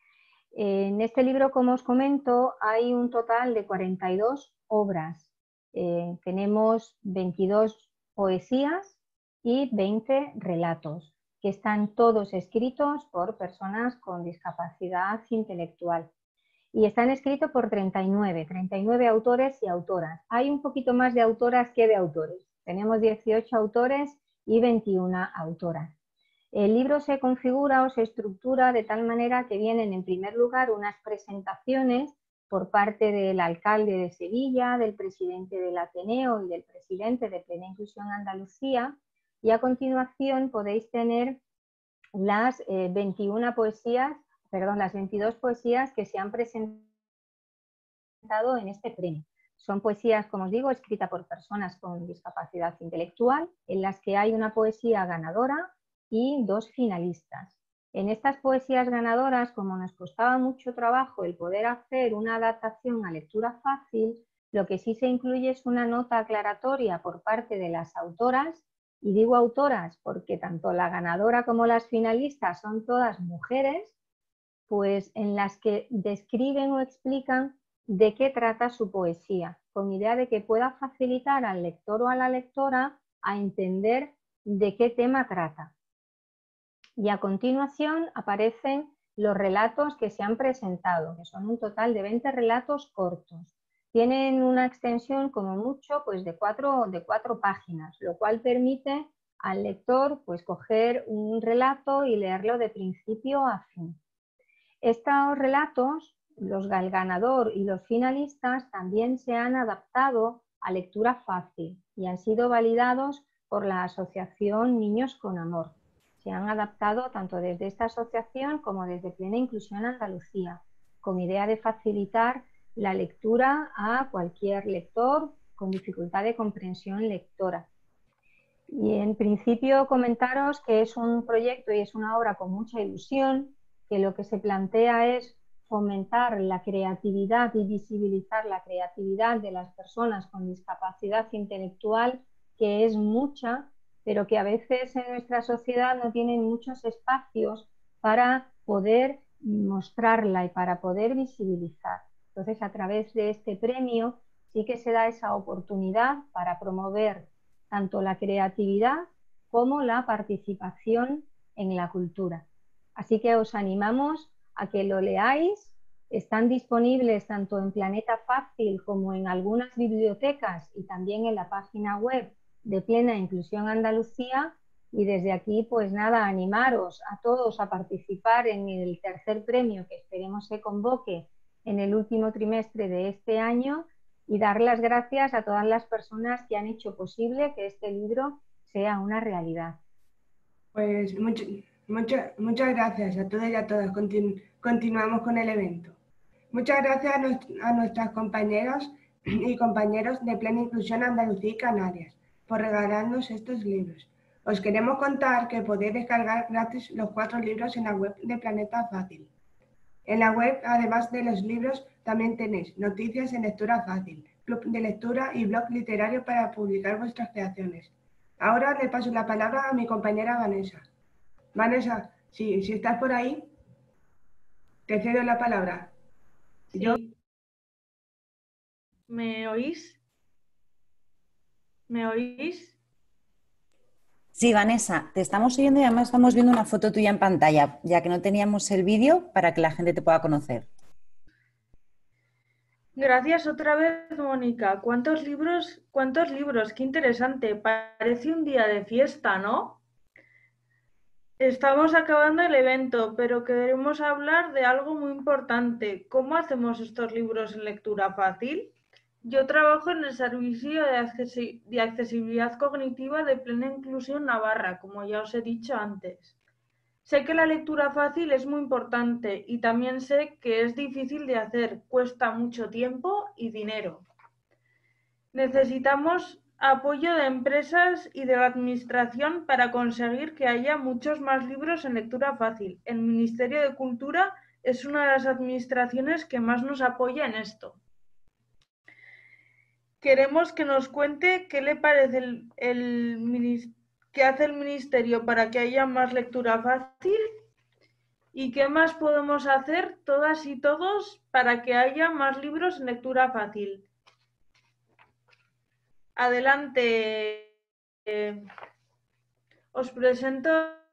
En este libro, como os comento, hay un total de cuarenta y dos obras. Eh, tenemos veintidós poesías y veinte relatos, que están todos escritos por personas con discapacidad intelectual. Y están escritos por treinta y nueve, treinta y nueve autores y autoras. Hay un poquito más de autoras que de autores. Tenemos dieciocho autores y veintiuna autoras. El libro se configura o se estructura de tal manera que vienen en primer lugar unas presentaciones por parte del alcalde de Sevilla, del presidente del Ateneo y del presidente de Plena Inclusión Andalucía, y a continuación podéis tener las eh, veintiuna poesías, perdón, las veintidós poesías que se han presentado en este premio. Son poesías, como os digo, escritas por personas con discapacidad intelectual, en las que hay una poesía ganadora y dos finalistas. En estas poesías ganadoras, como nos costaba mucho trabajo el poder hacer una adaptación a lectura fácil, lo que sí se incluye es una nota aclaratoria por parte de las autoras, y digo autoras porque tanto la ganadora como las finalistas son todas mujeres, pues en las que describen o explican de qué trata su poesía, con idea de que pueda facilitar al lector o a la lectora a entender de qué tema trata. Y a continuación aparecen los relatos que se han presentado, que son un total de veinte relatos cortos. Tienen una extensión como mucho pues de cuatro, de cuatro páginas, lo cual permite al lector pues coger un relato y leerlo de principio a fin. Estos relatos, los del ganador y los finalistas, también se han adaptado a lectura fácil y han sido validados por la asociación Niños con Amor. Se han adaptado tanto desde esta asociación como desde Plena Inclusión Andalucía, con idea de facilitar la lectura a cualquier lector con dificultad de comprensión lectora. Y en principio comentaros que es un proyecto y es una obra con mucha ilusión, que lo que se plantea es fomentar la creatividad y visibilizar la creatividad de las personas con discapacidad intelectual, que es mucha, pero que a veces en nuestra sociedad no tienen muchos espacios para poder mostrarla y para poder visibilizar. Entonces, a través de este premio sí que se da esa oportunidad para promover tanto la creatividad como la participación en la cultura. Así que os animamos a que lo leáis. Están disponibles tanto en Planeta Fácil como en algunas bibliotecas y también en la página web de Plena Inclusión Andalucía. Y desde aquí, pues nada, animaros a todos a participar en el tercer premio que esperemos se convoque en el último trimestre de este año y dar las gracias a todas las personas que han hecho posible que este libro sea una realidad. Pues mucho, mucho, muchas gracias a todos y a todas. Continu, continuamos con el evento. Muchas gracias a, nuestro, a nuestras compañeras y compañeros de Plena Inclusión Andalucía y Canarias por regalarnos estos libros. Os queremos contar que podéis descargar gratis los cuatro libros en la web de Planeta Fácil. En la web, además de los libros, también tenéis noticias en lectura fácil, club de lectura y blog literario para publicar vuestras creaciones. Ahora le paso la palabra a mi compañera Vanessa. Vanessa, si, si estás por ahí, te cedo la palabra. Sí. Yo... ¿Me oís? ¿Me oís? Sí, Vanessa, te estamos oyendo y además estamos viendo una foto tuya en pantalla, ya que no teníamos el vídeo para que la gente te pueda conocer. Gracias otra vez, Mónica. ¿Cuántos libros? ¿Cuántos libros? Qué interesante. Parece un día de fiesta, ¿no? Estamos acabando el evento, pero queremos hablar de algo muy importante. ¿Cómo hacemos estos libros en lectura fácil? Yo trabajo en el Servicio de Accesibilidad Cognitiva de Plena Inclusión Navarra, como ya os he dicho antes. Sé que la lectura fácil es muy importante y también sé que es difícil de hacer, cuesta mucho tiempo y dinero. Necesitamos apoyo de empresas y de la administración para conseguir que haya muchos más libros en lectura fácil. El Ministerio de Cultura es una de las administraciones que más nos apoya en esto. Queremos que nos cuente qué le parece el, el qué hace el Ministerio para que haya más lectura fácil y qué más podemos hacer todas y todos para que haya más libros en lectura fácil. Adelante. Eh, os presento,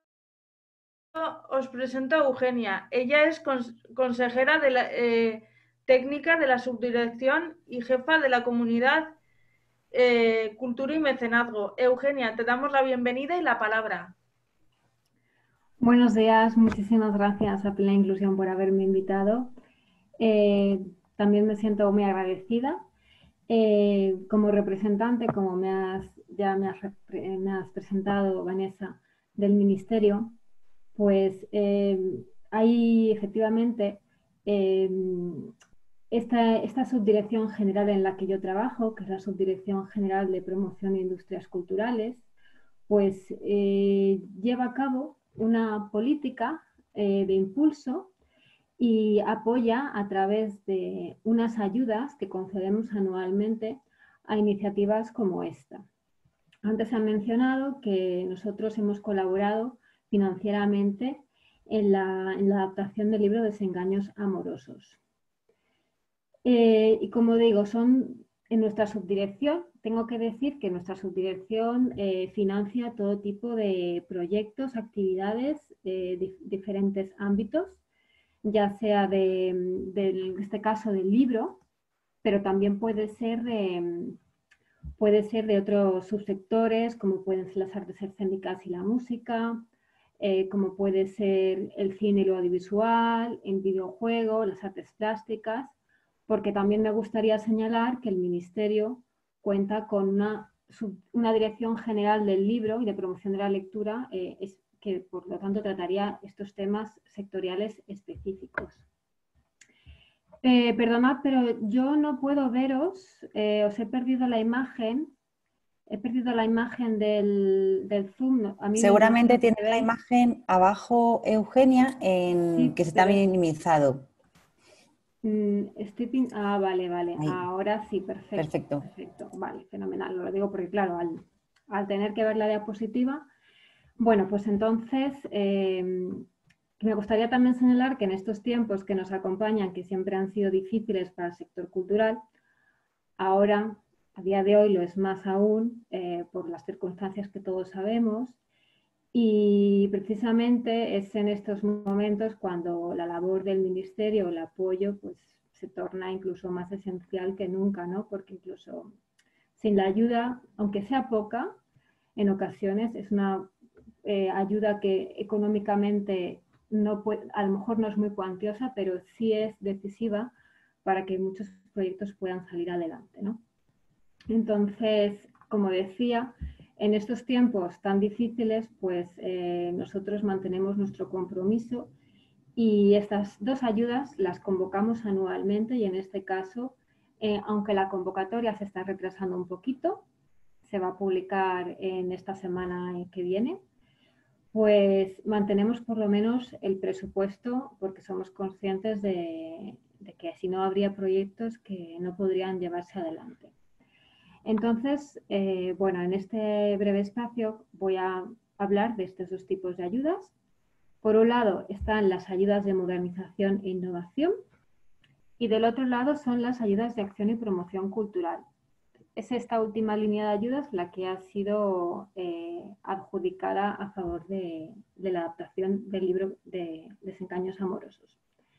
os presento a Eugenia. Ella es cons consejera de la, eh, técnica de la subdirección y jefa de la comunidad eh, Cultura y Mecenazgo. Eugenia, te damos la bienvenida y la palabra. Buenos días, muchísimas gracias a Plena Inclusión por haberme invitado. Eh, también me siento muy agradecida. Eh, como representante, como me has, ya me has, me has presentado, Vanessa, del Ministerio, pues eh, hay efectivamente eh, esta, esta subdirección general en la que yo trabajo, que es la Subdirección General de Promoción de Industrias Culturales, pues eh, lleva a cabo una política eh, de impulso y apoya a través de unas ayudas que concedemos anualmente a iniciativas como esta. Antes se ha mencionado que nosotros hemos colaborado financieramente en la, en la adaptación del libro Desengaños Amorosos. Eh, y como digo, son en nuestra subdirección, tengo que decir que nuestra subdirección eh, financia todo tipo de proyectos, actividades de dif diferentes ámbitos, ya sea de, de, en este caso del libro, pero también puede ser de, puede ser de otros subsectores, como pueden ser las artes escénicas y la música, eh, como puede ser el cine y lo audiovisual, el videojuego, las artes plásticas, porque también me gustaría señalar que el Ministerio cuenta con una, una Dirección General del Libro y de Promoción de la Lectura, eh, es, que por lo tanto trataría estos temas sectoriales específicos. Eh, perdonad, pero yo no puedo veros, eh, os he perdido la imagen, he perdido la imagen del, del Zoom. A mí Seguramente me tienes la imagen abajo, Eugenia, en Sí, que se está pero es- minimizado. Mm, estoy pin- ah, vale, vale. Ahí. Ahora sí, perfecto. Perfecto. Perfecto. Vale, fenomenal. Lo digo porque, claro, al, al tener que ver la diapositiva. Bueno, pues entonces eh, me gustaría también señalar que en estos tiempos que nos acompañan, que siempre han sido difíciles para el sector cultural, ahora, a día de hoy, lo es más aún eh, por las circunstancias que todos sabemos. Y precisamente es en estos momentos cuando la labor del Ministerio, el apoyo, pues se torna incluso más esencial que nunca, ¿no? Porque incluso sin la ayuda, aunque sea poca, en ocasiones es una eh, ayuda que económicamente no puede, a lo mejor no es muy cuantiosa, pero sí es decisiva para que muchos proyectos puedan salir adelante, ¿no? Entonces, como decía, en estos tiempos tan difíciles, pues eh, nosotros mantenemos nuestro compromiso y estas dos ayudas las convocamos anualmente y en este caso, eh, aunque la convocatoria se está retrasando un poquito, se va a publicar en esta semana que viene, pues mantenemos por lo menos el presupuesto porque somos conscientes de, de que si no habría proyectos que no podrían llevarse adelante. Entonces, eh, bueno, en este breve espacio voy a hablar de estos dos tipos de ayudas. Por un lado están las ayudas de modernización e innovación y del otro lado son las ayudas de acción y promoción cultural. Es esta última línea de ayudas la que ha sido eh, adjudicada a favor de, de la adaptación del libro de Desengaños amorosos.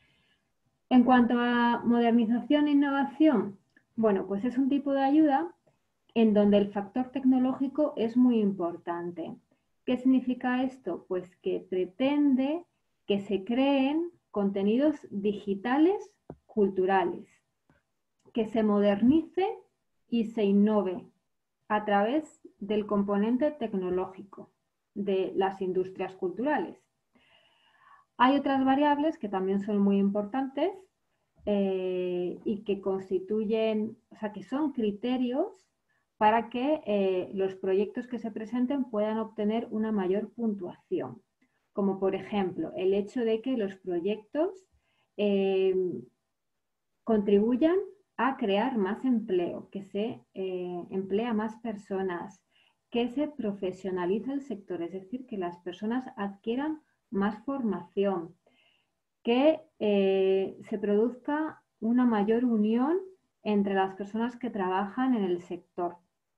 En cuanto a modernización e innovación, bueno, pues es un tipo de ayuda en donde el factor tecnológico es muy importante. ¿Qué significa esto? Pues que pretende que se creen contenidos digitales culturales, que se modernice y se innove a través del componente tecnológico de las industrias culturales. Hay otras variables que también son muy importantes eh, y que constituyen, o sea, que son criterios para que eh, los proyectos que se presenten puedan obtener una mayor puntuación. Como por ejemplo, el hecho de que los proyectos eh, contribuyan a crear más empleo, que se eh, emplea más personas, que se profesionalice el sector, es decir, que las personas adquieran más formación, que eh, se produzca una mayor unión entre las personas que trabajan en el sector.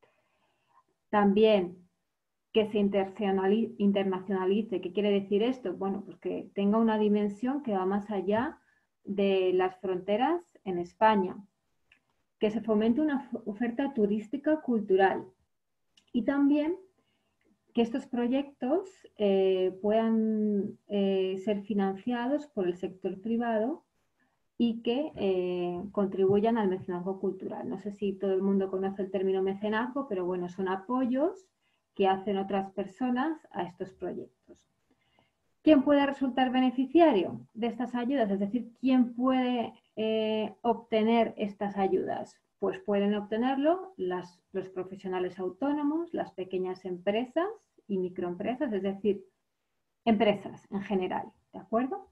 También que se internacionalice. ¿Qué quiere decir esto? Bueno, pues que tenga una dimensión que va más allá de las fronteras en España. Que se fomente una oferta turística cultural. Y también que estos proyectos eh, puedan eh, ser financiados por el sector privado y que eh, contribuyan al mecenazgo cultural. No sé si todo el mundo conoce el término mecenazgo, pero bueno, son apoyos que hacen otras personas a estos proyectos. ¿Quién puede resultar beneficiario de estas ayudas? Es decir, ¿quién puede eh, obtener estas ayudas? Pues pueden obtenerlo las, los profesionales autónomos, las pequeñas empresas y microempresas, es decir, empresas en general, ¿de acuerdo?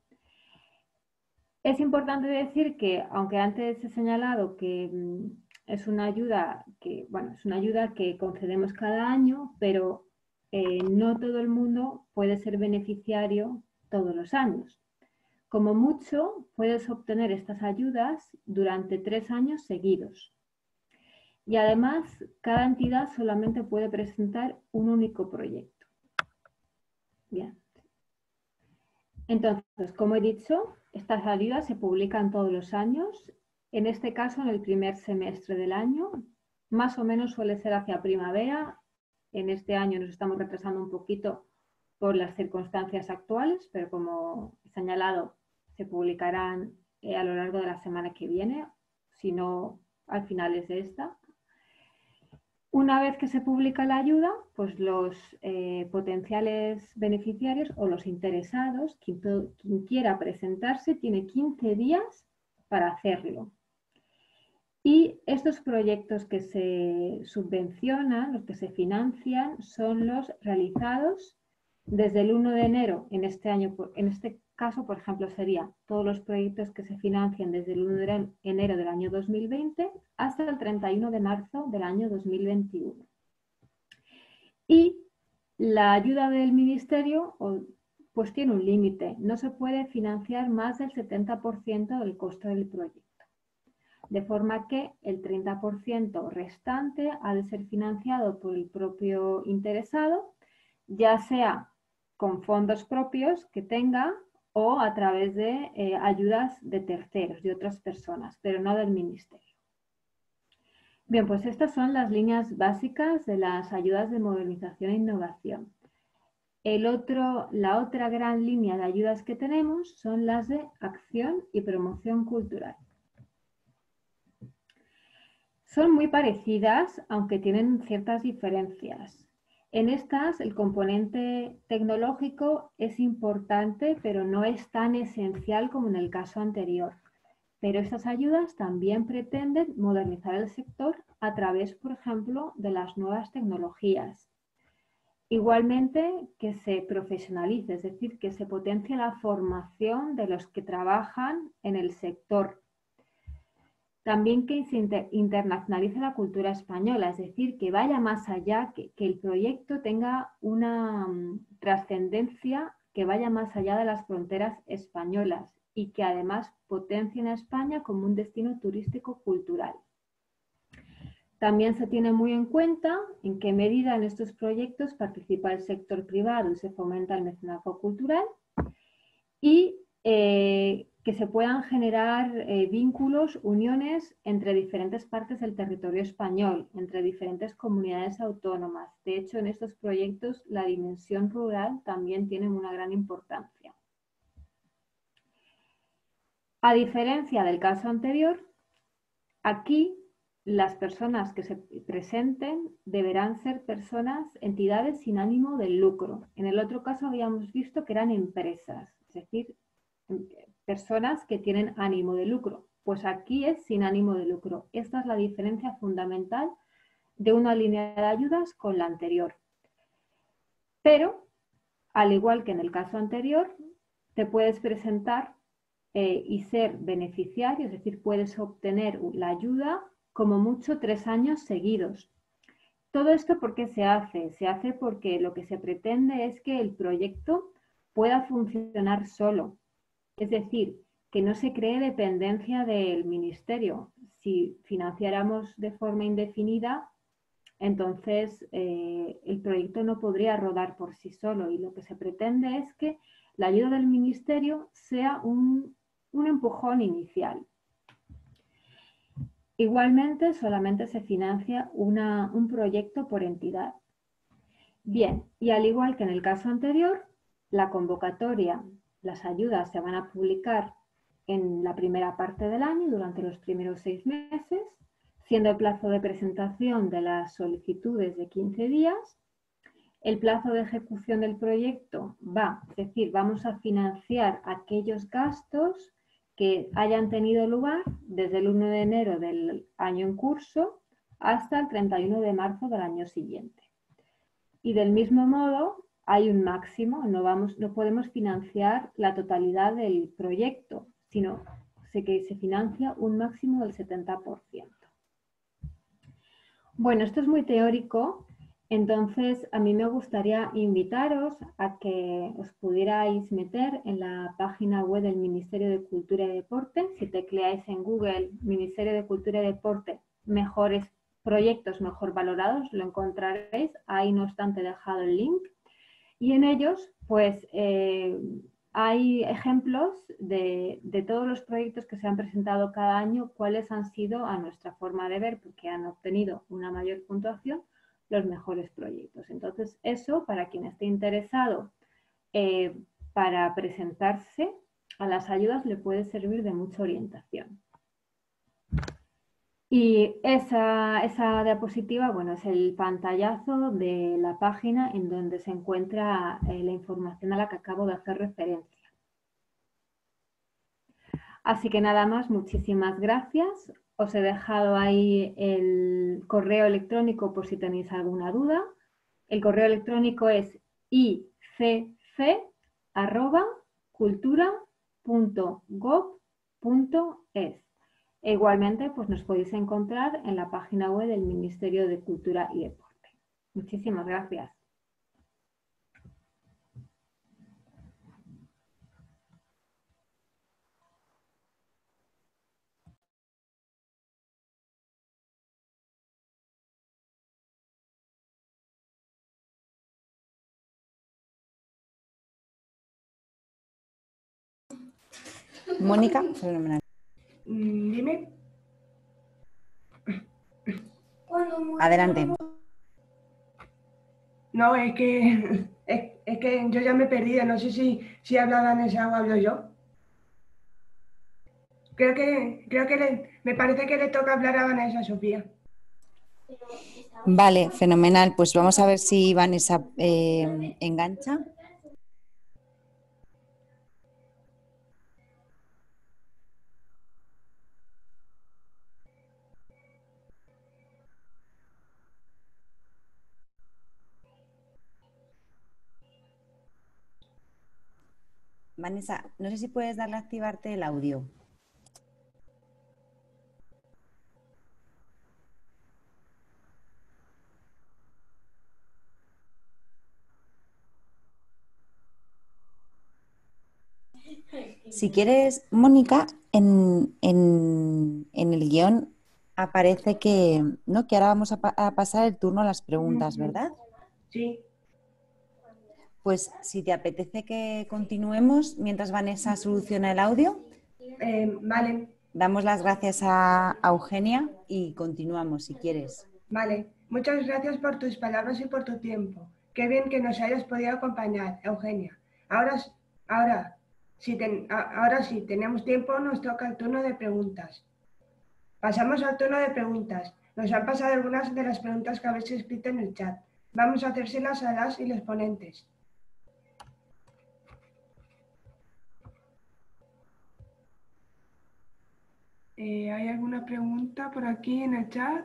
Es importante decir que, aunque antes he señalado que mm, es una ayuda que, bueno, es una ayuda que concedemos cada año, pero eh, no todo el mundo puede ser beneficiario todos los años. Como mucho, puedes obtener estas ayudas durante tres años seguidos. Y además, cada entidad solamente puede presentar un único proyecto. Bien. Entonces, como he dicho, estas ayudas se publican todos los años en este caso en el primer semestre del año, más o menos suele ser hacia primavera. En este año nos estamos retrasando un poquito por las circunstancias actuales, pero como he señalado, se publicarán eh, a lo largo de la semana que viene, si no al finales de esta. Una vez que se publica la ayuda, pues los eh, potenciales beneficiarios o los interesados, quien, quien quiera presentarse, tiene quince días para hacerlo. Y estos proyectos que se subvencionan, los que se financian, son los realizados desde el uno de enero, en este año, en este caso, por ejemplo, sería todos los proyectos que se financian desde el uno de enero del año dos mil veinte hasta el treinta y uno de marzo del año dos mil veintiuno. Y la ayuda del Ministerio pues tiene un límite, no se puede financiar más del setenta por ciento del costo del proyecto. De forma que el treinta por ciento restante ha de ser financiado por el propio interesado, ya sea con fondos propios que tenga o a través de eh, ayudas de terceros, de otras personas, pero no del Ministerio. Bien, pues estas son las líneas básicas de las ayudas de modernización e innovación. El otro, la otra gran línea de ayudas que tenemos son las de acción y promoción cultural. Son muy parecidas, aunque tienen ciertas diferencias. En estas, el componente tecnológico es importante, pero no es tan esencial como en el caso anterior. Pero estas ayudas también pretenden modernizar el sector a través, por ejemplo, de las nuevas tecnologías. Igualmente, que se profesionalice, es decir, que se potencie la formación de los que trabajan en el sector. También que se inter internacionalice la cultura española, es decir, que vaya más allá, que, que el proyecto tenga una um, trascendencia que vaya más allá de las fronteras españolas y que además potencie a España como un destino turístico cultural. También se tiene muy en cuenta en qué medida en estos proyectos participa el sector privado y se fomenta el mecenazgo cultural y eh, que se puedan generar eh, vínculos, uniones entre diferentes partes del territorio español, entre diferentes comunidades autónomas. De hecho, en estos proyectos la dimensión rural también tiene una gran importancia. A diferencia del caso anterior, aquí las personas que se presenten deberán ser personas, entidades sin ánimo de lucro. En el otro caso habíamos visto que eran empresas, es decir, personas que tienen ánimo de lucro. Pues aquí es sin ánimo de lucro. Esta es la diferencia fundamental de una línea de ayudas con la anterior. Pero, al igual que en el caso anterior, te puedes presentar eh, y ser beneficiario, es decir, puedes obtener la ayuda como mucho tres años seguidos. Todo esto, ¿por qué se hace? Se hace porque lo que se pretende es que el proyecto pueda funcionar solo. Es decir, que no se cree dependencia del Ministerio. Si financiáramos de forma indefinida, entonces eh, el proyecto no podría rodar por sí solo y lo que se pretende es que la ayuda del Ministerio sea un, un empujón inicial. Igualmente, solamente se financia una, un proyecto por entidad. Bien, y al igual que en el caso anterior, la convocatoria, las ayudas se van a publicar en la primera parte del año, durante los primeros seis meses, siendo el plazo de presentación de las solicitudes de quince días. El plazo de ejecución del proyecto va, es decir, vamos a financiar aquellos gastos que hayan tenido lugar desde el uno de enero del año en curso hasta el treinta y uno de marzo del año siguiente. Y del mismo modo, hay un máximo, no, vamos, no podemos financiar la totalidad del proyecto, sino que se financia un máximo del setenta por ciento. Bueno, esto es muy teórico, entonces a mí me gustaría invitaros a que os pudierais meter en la página web del Ministerio de Cultura y Deporte. Si tecleáis en Google Ministerio de Cultura y Deporte, mejores proyectos mejor valorados, lo encontraréis. Ahí no obstante he dejado el link. Y en ellos, pues, eh, hay ejemplos de, de todos los proyectos que se han presentado cada año, cuáles han sido, a nuestra forma de ver, porque han obtenido una mayor puntuación, los mejores proyectos. Entonces, eso, para quien esté interesado eh, para presentarse a las ayudas, le puede servir de mucha orientación. Y esa, esa diapositiva, bueno, es el pantallazo de la página en donde se encuentra eh, la información a la que acabo de hacer referencia. Así que nada más, muchísimas gracias. Os he dejado ahí el correo electrónico por si tenéis alguna duda. El correo electrónico es i c c arroba cultura punto gob punto es. E igualmente, pues nos podéis encontrar en la página web del Ministerio de Cultura y Deporte. Muchísimas gracias. Mónica, fenomenal. Dime. Adelante. No, es que, es, es que yo ya me he perdido. No sé si, si habla Vanessa o hablo yo. Creo que, creo que le, me parece que le toca hablar a Vanessa, Sofía. Vale, fenomenal. Pues vamos a ver si Vanessa eh, engancha. Vanessa, no sé si puedes darle a activarte el audio. Si quieres, Mónica, en, en, en el guión aparece que, ¿no? que ahora vamos a, pa a pasar el turno a las preguntas, ¿verdad? Sí. Pues si te apetece que continuemos mientras Vanessa soluciona el audio. Eh, vale. Damos las gracias a, a Eugenia y continuamos si quieres. Vale. Muchas gracias por tus palabras y por tu tiempo. Qué bien que nos hayas podido acompañar, Eugenia. Ahora, ahora, si, ten, ahora sí, tenemos tiempo, nos toca el turno de preguntas. Pasamos al turno de preguntas. Nos han pasado algunas de las preguntas que habéis escrito en el chat. Vamos a hacérselas a las y los ponentes. Eh, ¿Hay alguna pregunta por aquí en el chat?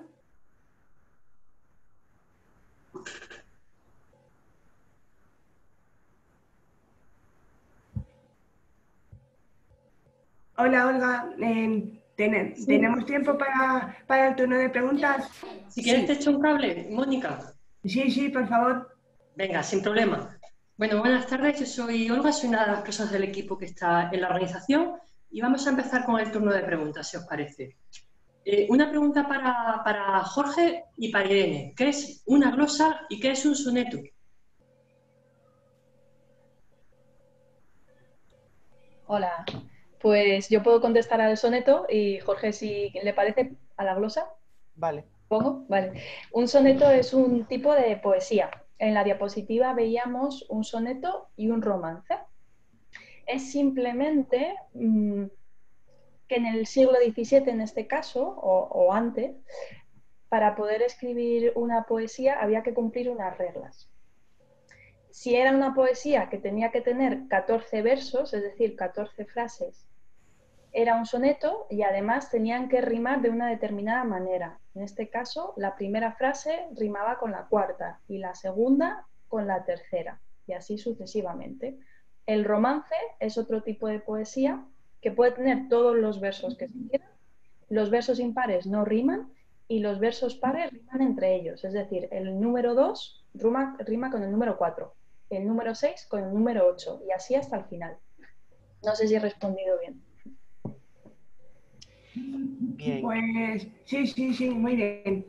Hola, Olga. Eh, ten, sí. ¿Tenemos tiempo para, para el turno de preguntas? Si quieres sí. te echo un cable, Mónica. Sí, sí, por favor. Venga, sin problema. Bueno, buenas tardes. Yo soy Olga, soy una de las personas del equipo que está en la organización y vamos a empezar con el turno de preguntas, si os parece. Eh, una pregunta para, para Jorge y para Irene. ¿Qué es una glosa y qué es un soneto? Hola. Pues yo puedo contestar al soneto y Jorge, si le parece, a la glosa. Vale. ¿Pongo? Vale. Un soneto es un tipo de poesía. En la diapositiva veíamos un soneto y un romance. Es simplemente mmm, que en el siglo diecisiete, en este caso, o, o antes, para poder escribir una poesía había que cumplir unas reglas. Si era una poesía que tenía que tener catorce versos, es decir, catorce frases, era un soneto y además tenían que rimar de una determinada manera. En este caso, la primera frase rimaba con la cuarta y la segunda con la tercera, y así sucesivamente. El romance es otro tipo de poesía que puede tener todos los versos que se quieran. Los versos impares no riman y los versos pares riman entre ellos. Es decir, el número dos rima, rima con el número cuatro, el número seis con el número ocho y así hasta el final. No sé si he respondido bien. Bien. Pues sí, sí, sí, muy bien.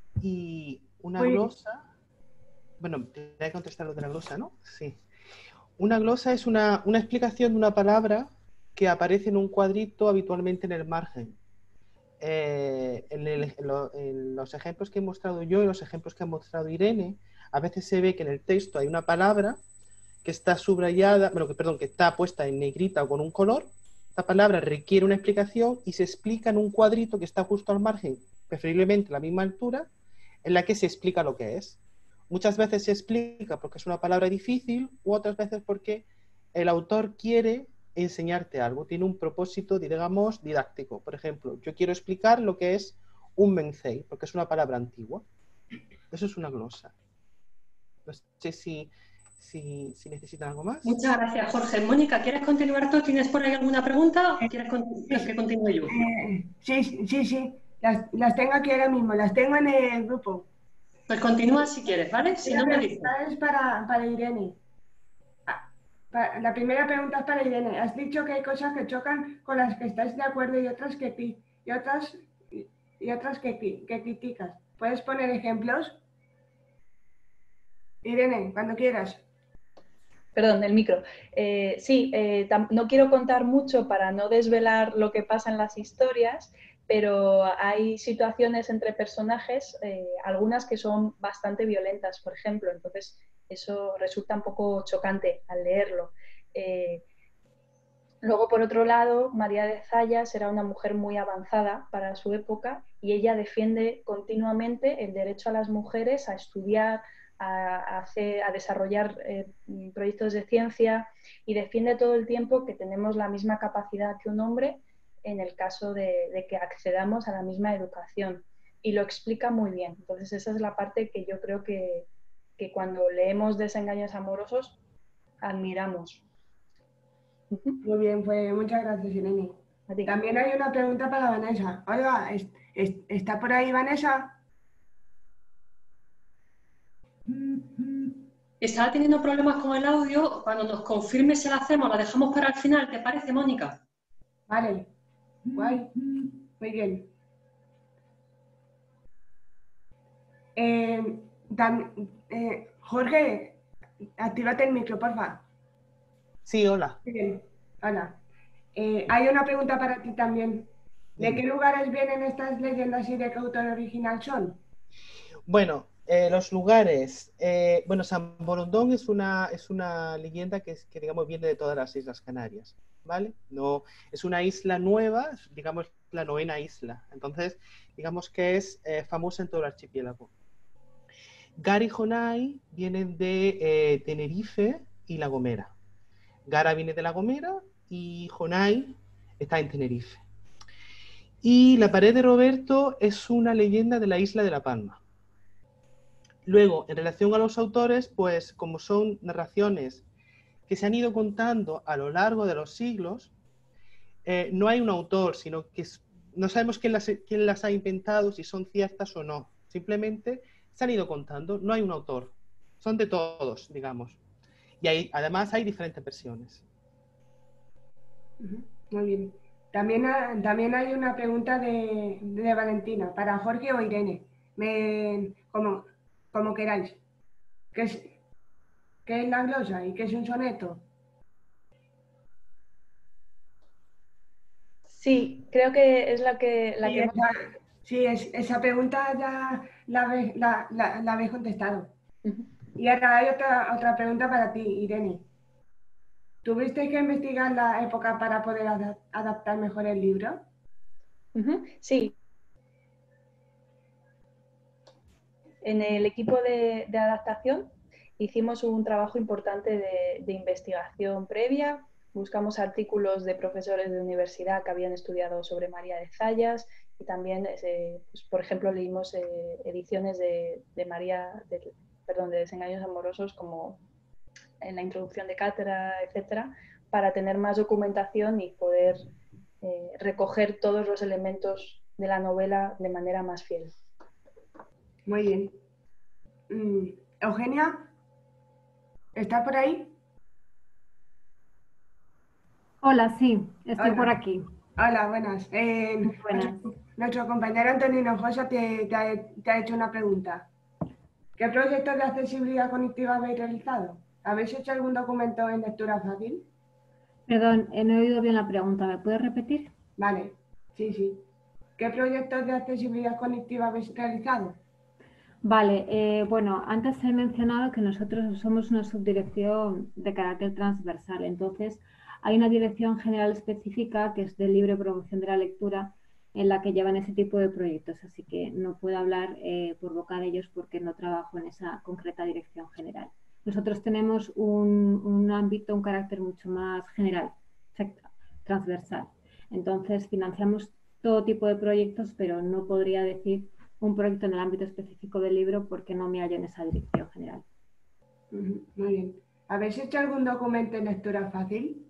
Y una muy glosa, bueno, te voy a contestar lo de la glosa, ¿no? Sí. Una glosa es una, una explicación de una palabra que aparece en un cuadrito habitualmente en el margen. Eh, en, el, en, lo, en los ejemplos que he mostrado yo y los ejemplos que ha mostrado Irene, a veces se ve que en el texto hay una palabra que está subrayada, bueno, que, perdón, que está puesta en negrita o con un color. Esta palabra requiere una explicación y se explica en un cuadrito que está justo al margen, preferiblemente a la misma altura, en la que se explica lo que es. Muchas veces se explica porque es una palabra difícil, u otras veces porque el autor quiere enseñarte algo, tiene un propósito, digamos, didáctico. Por ejemplo, yo quiero explicar lo que es un mencey, porque es una palabra antigua. Eso es una glosa. No sé si, si, si necesitan algo más. Muchas gracias, Jorge. Mónica, ¿quieres continuar tú? ¿Tienes por ahí alguna pregunta o quieres que continúe yo? Eh, sí, sí, sí. Las, las tengo aquí ahora mismo. Las tengo en el grupo. Pues continúa si quieres, ¿vale? Si no me dices. Es para, para Irene. La primera pregunta es para Irene. Has dicho que hay cosas que chocan con las que estáis de acuerdo y otras que, y otras, y otras que, que criticas. ¿Puedes poner ejemplos? Irene, cuando quieras. Perdón, el micro. Eh, sí, eh, no quiero contar mucho para no desvelar lo que pasa en las historias, pero hay situaciones entre personajes, eh, algunas que son bastante violentas, por ejemplo. Entonces, eso resulta un poco chocante al leerlo. Eh, luego, por otro lado, María de Zayas era una mujer muy avanzada para su época y ella defiende continuamente el derecho a las mujeres a estudiar, a, hacer, a desarrollar eh, proyectos de ciencia, y defiende todo el tiempo que tenemos la misma capacidad que un hombre en el caso de, de que accedamos a la misma educación. Y lo explica muy bien. Entonces, esa es la parte que yo creo que que cuando leemos Desengaños amorosos admiramos. Muy bien, pues muchas gracias, Irene. También hay una pregunta para Vanessa. Oiga, ¿está por ahí Vanessa? Estaba teniendo problemas con el audio. Cuando nos confirme se la hacemos, la dejamos para el final. ¿Te parece, Mónica? Vale. Guay. Muy bien. Eh, también... Eh, Jorge, actívate el micro, porfa. Sí, hola. Bien, hola. Eh, hay una pregunta para ti también. ¿De qué lugares vienen estas leyendas y de qué autor original son? Bueno, eh, los lugares. Eh, bueno, San Borondón es una, es una leyenda que, es, que, digamos, viene de todas las Islas Canarias, ¿vale? No, es una isla nueva, digamos, la novena isla. Entonces, digamos que es eh, famosa en todo el archipiélago. Gara y Jonay vienen de eh, Tenerife y La Gomera. Gara viene de La Gomera y Jonay está en Tenerife. Y la pared de Roberto es una leyenda de la isla de La Palma. Luego, en relación a los autores, pues como son narraciones que se han ido contando a lo largo de los siglos, eh, no hay un autor, sino que es, no sabemos quién las, quién las ha inventado, si son ciertas o no. Simplemente se han ido contando, no hay un autor, son de todos, digamos. Y hay, además hay diferentes versiones. Muy bien. También, también hay una pregunta de, de Valentina, para Jorge o Irene, Me, como, como queráis. ¿Qué es, ¿Qué es la glosa y qué es un soneto? Sí, creo que es la que... La sí, que... Esa, sí es, esa pregunta ya la habéis la, la, la habéis contestado. Uh-huh. Y ahora hay otra, otra pregunta para ti, Irene. ¿Tuviste que investigar la época para poder ad adaptar mejor el libro? Uh-huh. Sí. En el equipo de, de adaptación hicimos un trabajo importante de, de investigación previa. Buscamos artículos de profesores de universidad que habían estudiado sobre María de Zayas y también, eh, pues, por ejemplo, leímos eh, ediciones de, de María, de, perdón, de Desengaños amorosos como en la introducción de cátedra, etcétera, para tener más documentación y poder eh, recoger todos los elementos de la novela de manera más fiel. Muy bien. Mm, Eugenia, ¿está por ahí? Hola, sí, estoy Hola. por aquí. Hola, buenas. Eh, buenas. Nuestro, nuestro compañero Antonio Hinojosa te, te, te ha hecho una pregunta. ¿Qué proyectos de accesibilidad cognitiva habéis realizado? ¿Habéis hecho algún documento en lectura fácil? Perdón, eh, no he oído bien la pregunta. ¿Me puedes repetir? Vale, sí, sí. ¿Qué proyectos de accesibilidad cognitiva habéis realizado? Vale, eh, bueno, antes he mencionado que nosotros somos una subdirección de carácter transversal, entonces hay una dirección general específica que es de libre promoción de la lectura en la que llevan ese tipo de proyectos, así que no puedo hablar eh, por boca de ellos porque no trabajo en esa concreta dirección general. Nosotros tenemos un, un ámbito, un carácter mucho más general, transversal, entonces financiamos todo tipo de proyectos, pero no podría decir un proyecto en el ámbito específico del libro porque no me hallo en esa dirección general. Muy bien. ¿Habéis hecho algún documento en lectura fácil?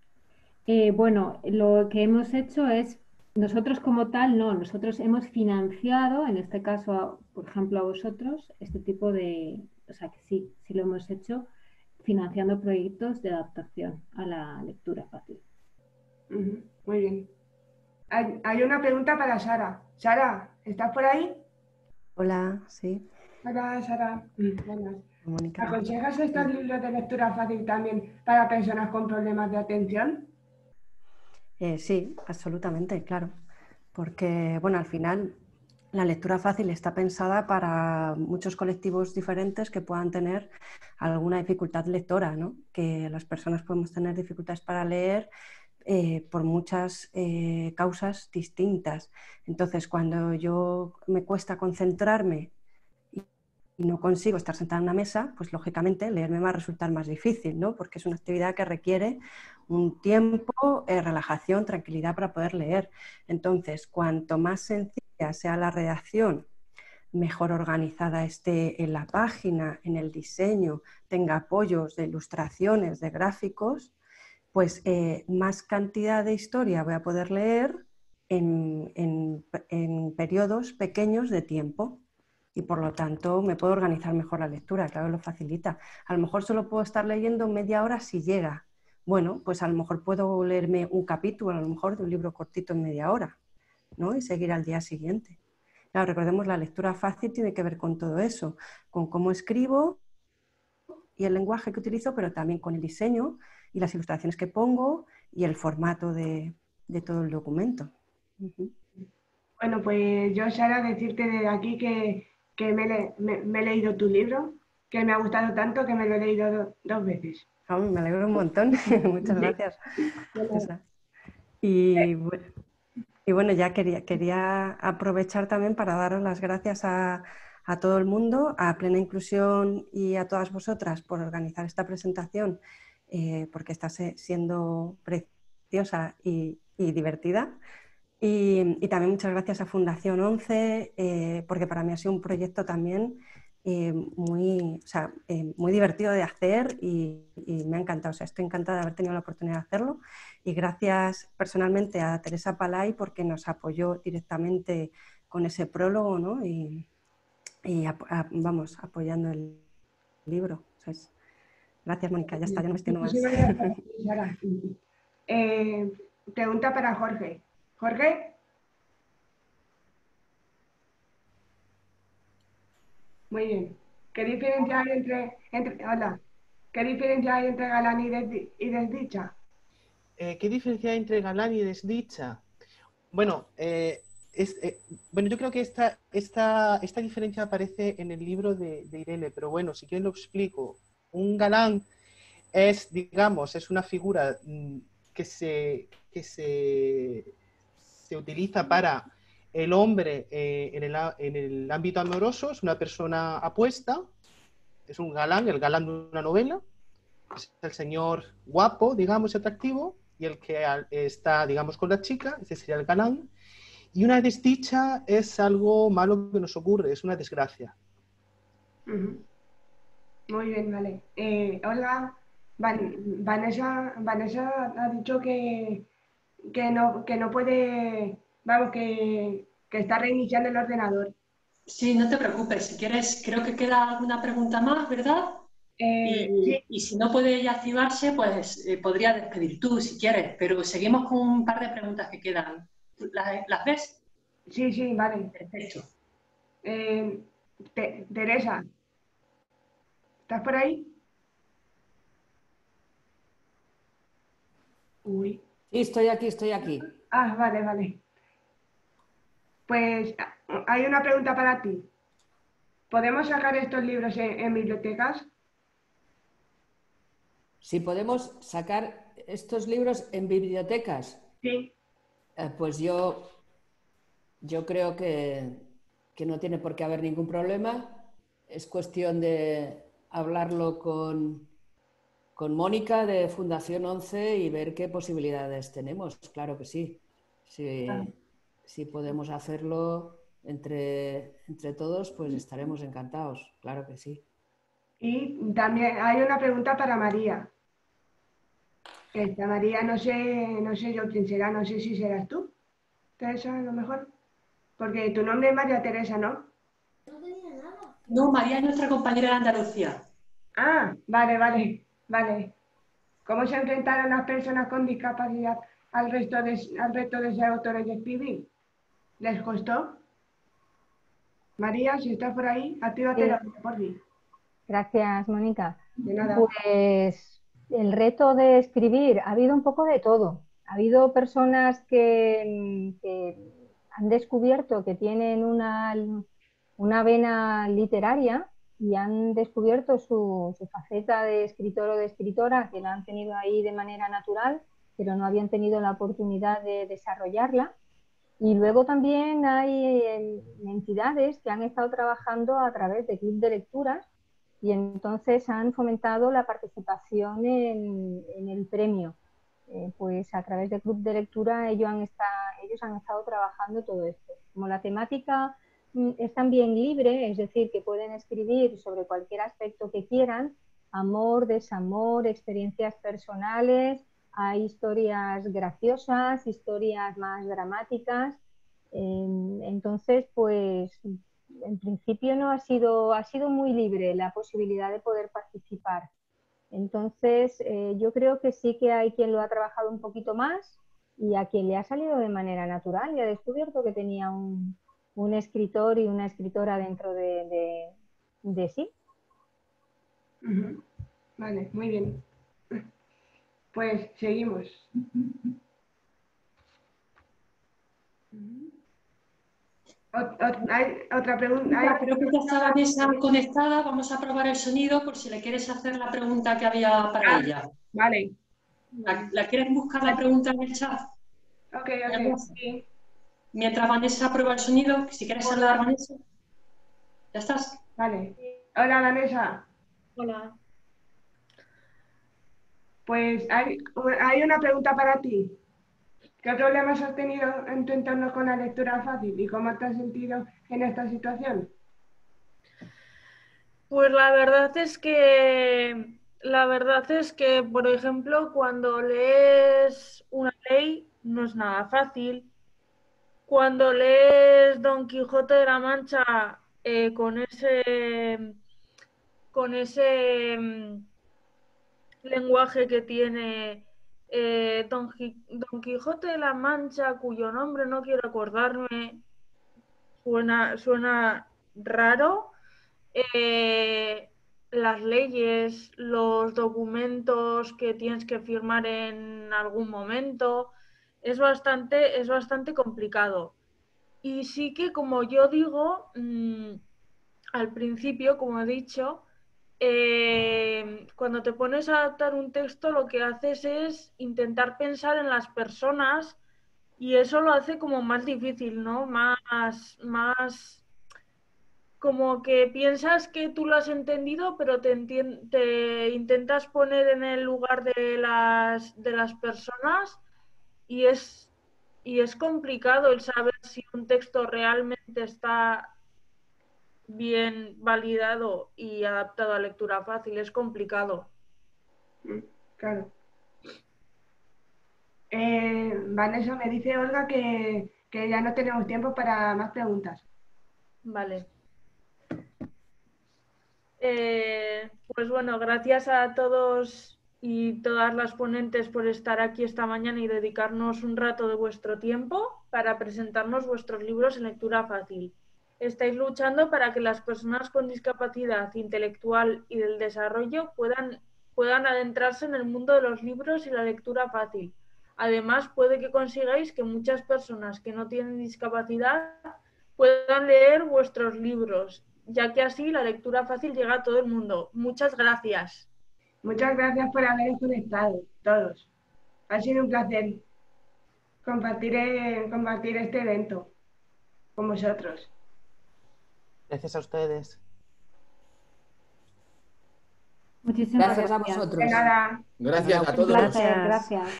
Eh, bueno, lo que hemos hecho es, nosotros como tal, no, nosotros hemos financiado, en este caso, a, por ejemplo, a vosotros, este tipo de, o sea, que sí, sí lo hemos hecho, financiando proyectos de adaptación a la lectura fácil. Uh-huh. Muy bien. Hay, hay una pregunta para Sara. Sara, ¿estás por ahí? Hola, sí. Hola, Sara. Buenas. Mónica. ¿Aconsejas estos libros de lectura fácil también para personas con problemas de atención? Eh, sí, absolutamente, claro. Porque, bueno, al final la lectura fácil está pensada para muchos colectivos diferentes que puedan tener alguna dificultad lectora, ¿no? Que las personas podemos tener dificultades para leer eh, por muchas eh, causas distintas. Entonces, cuando yo me cuesta concentrarme y no consigo estar sentada en una mesa, pues lógicamente leerme va a resultar más difícil, ¿no? Porque es una actividad que requiere un tiempo, eh, relajación, tranquilidad para poder leer. Entonces, cuanto más sencilla sea la redacción, mejor organizada esté en la página, en el diseño, tenga apoyos de ilustraciones, de gráficos, pues eh, más cantidad de historia voy a poder leer en, en, en periodos pequeños de tiempo. Y por lo tanto me puedo organizar mejor la lectura, claro, lo facilita. A lo mejor solo puedo estar leyendo media hora si llega. Bueno, pues a lo mejor puedo leerme un capítulo, a lo mejor de un libro cortito en media hora, ¿no? Y seguir al día siguiente. Claro, recordemos, la lectura fácil tiene que ver con todo eso, con cómo escribo y el lenguaje que utilizo, pero también con el diseño y las ilustraciones que pongo y el formato de, de todo el documento. Uh-huh. Bueno, pues yo, Sara, decirte desde aquí que que me, le, me, me he leído tu libro, que me ha gustado tanto que me lo he leído do, dos veces. Oh, me alegro un montón, muchas gracias. Y, y bueno, ya quería, quería aprovechar también para daros las gracias a, a todo el mundo, a Plena Inclusión y a todas vosotras por organizar esta presentación, eh, porque está siendo preciosa y, y divertida. Y, y también muchas gracias a Fundación once, eh, porque para mí ha sido un proyecto también eh, muy, o sea, eh, muy divertido de hacer y, y me ha encantado. O sea, estoy encantada de haber tenido la oportunidad de hacerlo. Y gracias personalmente a Teresa Palay porque nos apoyó directamente con ese prólogo, ¿no? Y, y a, a, vamos, apoyando el libro. O sea, es... Gracias, Mónica. Ya está, ya no me extiendo más. eh, pregunta para Jorge. Jorge. Muy bien. ¿Qué diferencia hay entre, entre, hola, ¿qué diferencia hay entre galán y, desdi, y desdicha? Eh, ¿Qué diferencia hay entre galán y desdicha? Bueno, eh, es, eh, bueno yo creo que esta, esta, esta diferencia aparece en el libro de, de Irene, pero bueno, si quieren lo explico. Un galán es, digamos, es una figura que se, que se, se utiliza para el hombre eh, en, el, en el ámbito amoroso, es una persona apuesta, es un galán, el galán de una novela, es el señor guapo, digamos, atractivo, y el que está, digamos, con la chica, ese sería el galán. Y una desdicha es algo malo que nos ocurre, es una desgracia. Uh-huh. Muy bien, vale. Eh, Olga, Van, Vanessa, Vanessa ha dicho que, que, no, que no puede, vamos, que, que está reiniciando el ordenador. Sí, no te preocupes. Si quieres, creo que queda alguna pregunta más, ¿verdad? Eh, y, sí. y si no puede ella activarse, pues eh, podría despedir tú si quieres, pero seguimos con un par de preguntas que quedan. ¿Las, ¿las ves? Sí, sí, vale. Perfecto. Eh, te, Teresa, ¿estás por ahí? Sí, estoy aquí, estoy aquí. Ah, vale, vale. Pues hay una pregunta para ti. ¿Podemos sacar estos libros en, en bibliotecas? Si podemos sacar estos libros en bibliotecas. Sí. Eh, pues yo, yo creo que, que no tiene por qué haber ningún problema. Es cuestión de hablarlo con, con Mónica de Fundación once y ver qué posibilidades tenemos. Claro que sí. Si, Ah. si podemos hacerlo entre, entre todos, pues estaremos encantados. Claro que sí. Y también hay una pregunta para María. Esta María, no sé, no sé yo quién será, no sé si serás tú. Teresa, a lo mejor. Porque tu nombre es María Teresa, ¿no? No, María es nuestra compañera de Andalucía. Ah, vale, vale, vale. ¿Cómo se enfrentaron las personas con discapacidad al resto de, al resto de ser autores de escribir? ¿Les costó? María, si estás por ahí, actívate la Sí. por mí. Gracias, Mónica. De nada. Pues el reto de escribir, ha habido un poco de todo. Ha habido personas que, que han descubierto que tienen una, una vena literaria y han descubierto su, su faceta de escritor o de escritora, que la han tenido ahí de manera natural, pero no habían tenido la oportunidad de desarrollarla. Y luego también hay entidades que han estado trabajando a través de club de lecturas y entonces han fomentado la participación en, en el premio. Eh, pues a través del club de lectura ellos han, estado, ellos han estado trabajando todo esto. Como la temática mm, es también libre, es decir, que pueden escribir sobre cualquier aspecto que quieran, amor, desamor, experiencias personales, hay historias graciosas, historias más dramáticas. Eh, entonces, pues en principio no ha sido, ha sido muy libre la posibilidad de poder participar. Entonces, eh, yo creo que sí que hay quien lo ha trabajado un poquito más y a quien le ha salido de manera natural y ha descubierto que tenía un, un escritor y una escritora dentro de, de, de sí. Uh-huh. Vale, muy bien. Pues seguimos. Hay otra pregunta. Hay... Creo que ya está Vanessa conectada. Vamos a probar el sonido por si le quieres hacer la pregunta que había para ah, ella. Vale. ¿La, ¿La quieres buscar la pregunta en el chat? Ok, ok. Sí. Mientras Vanessa prueba el sonido, si quieres Hola. saludar, Vanessa. ¿Ya estás? Vale. Hola, Vanessa. Hola. Pues hay, hay una pregunta para ti. ¿Qué problemas has tenido en tu entorno con la lectura fácil y cómo te has sentido en esta situación? Pues la verdad es que, la verdad es que, por ejemplo, cuando lees una ley no es nada fácil. Cuando lees Don Quijote de la Mancha eh, con ese, con ese um, lenguaje que tiene eh, Don, Don Quijote de la Mancha, cuyo nombre no quiero acordarme, suena, suena raro. Eh, las leyes, los documentos que tienes que firmar en algún momento, es bastante, es bastante complicado. Y sí que, como yo digo, mmm, al principio, como he dicho, eh, cuando te pones a adaptar un texto, lo que haces es intentar pensar en las personas y eso lo hace como más difícil, ¿no? Más, más como que piensas que tú lo has entendido, pero te, te intentas poner en el lugar de las, de las personas y es, y es complicado el saber si un texto realmente está bien validado y adaptado a lectura fácil. Es complicado. Claro. Eh, Vanessa, me dice Olga que, que ya no tenemos tiempo para más preguntas. Vale. Eh, pues bueno, gracias a todos y todas las ponentes por estar aquí esta mañana y dedicarnos un rato de vuestro tiempo para presentarnos vuestros libros en lectura fácil. Estáis luchando para que las personas con discapacidad intelectual y del desarrollo puedan, puedan adentrarse en el mundo de los libros y la lectura fácil, Además, puede que consigáis que muchas personas que no tienen discapacidad puedan leer vuestros libros, ya que así la lectura fácil llega a todo el mundo. Muchas gracias. Muchas gracias por haber conectado, todos. Ha sido un placer compartir, eh, compartir este evento con vosotros. Gracias a ustedes. Muchísimas Gracias a gracias. vosotros. De nada. Gracias a Un todos. placer, gracias.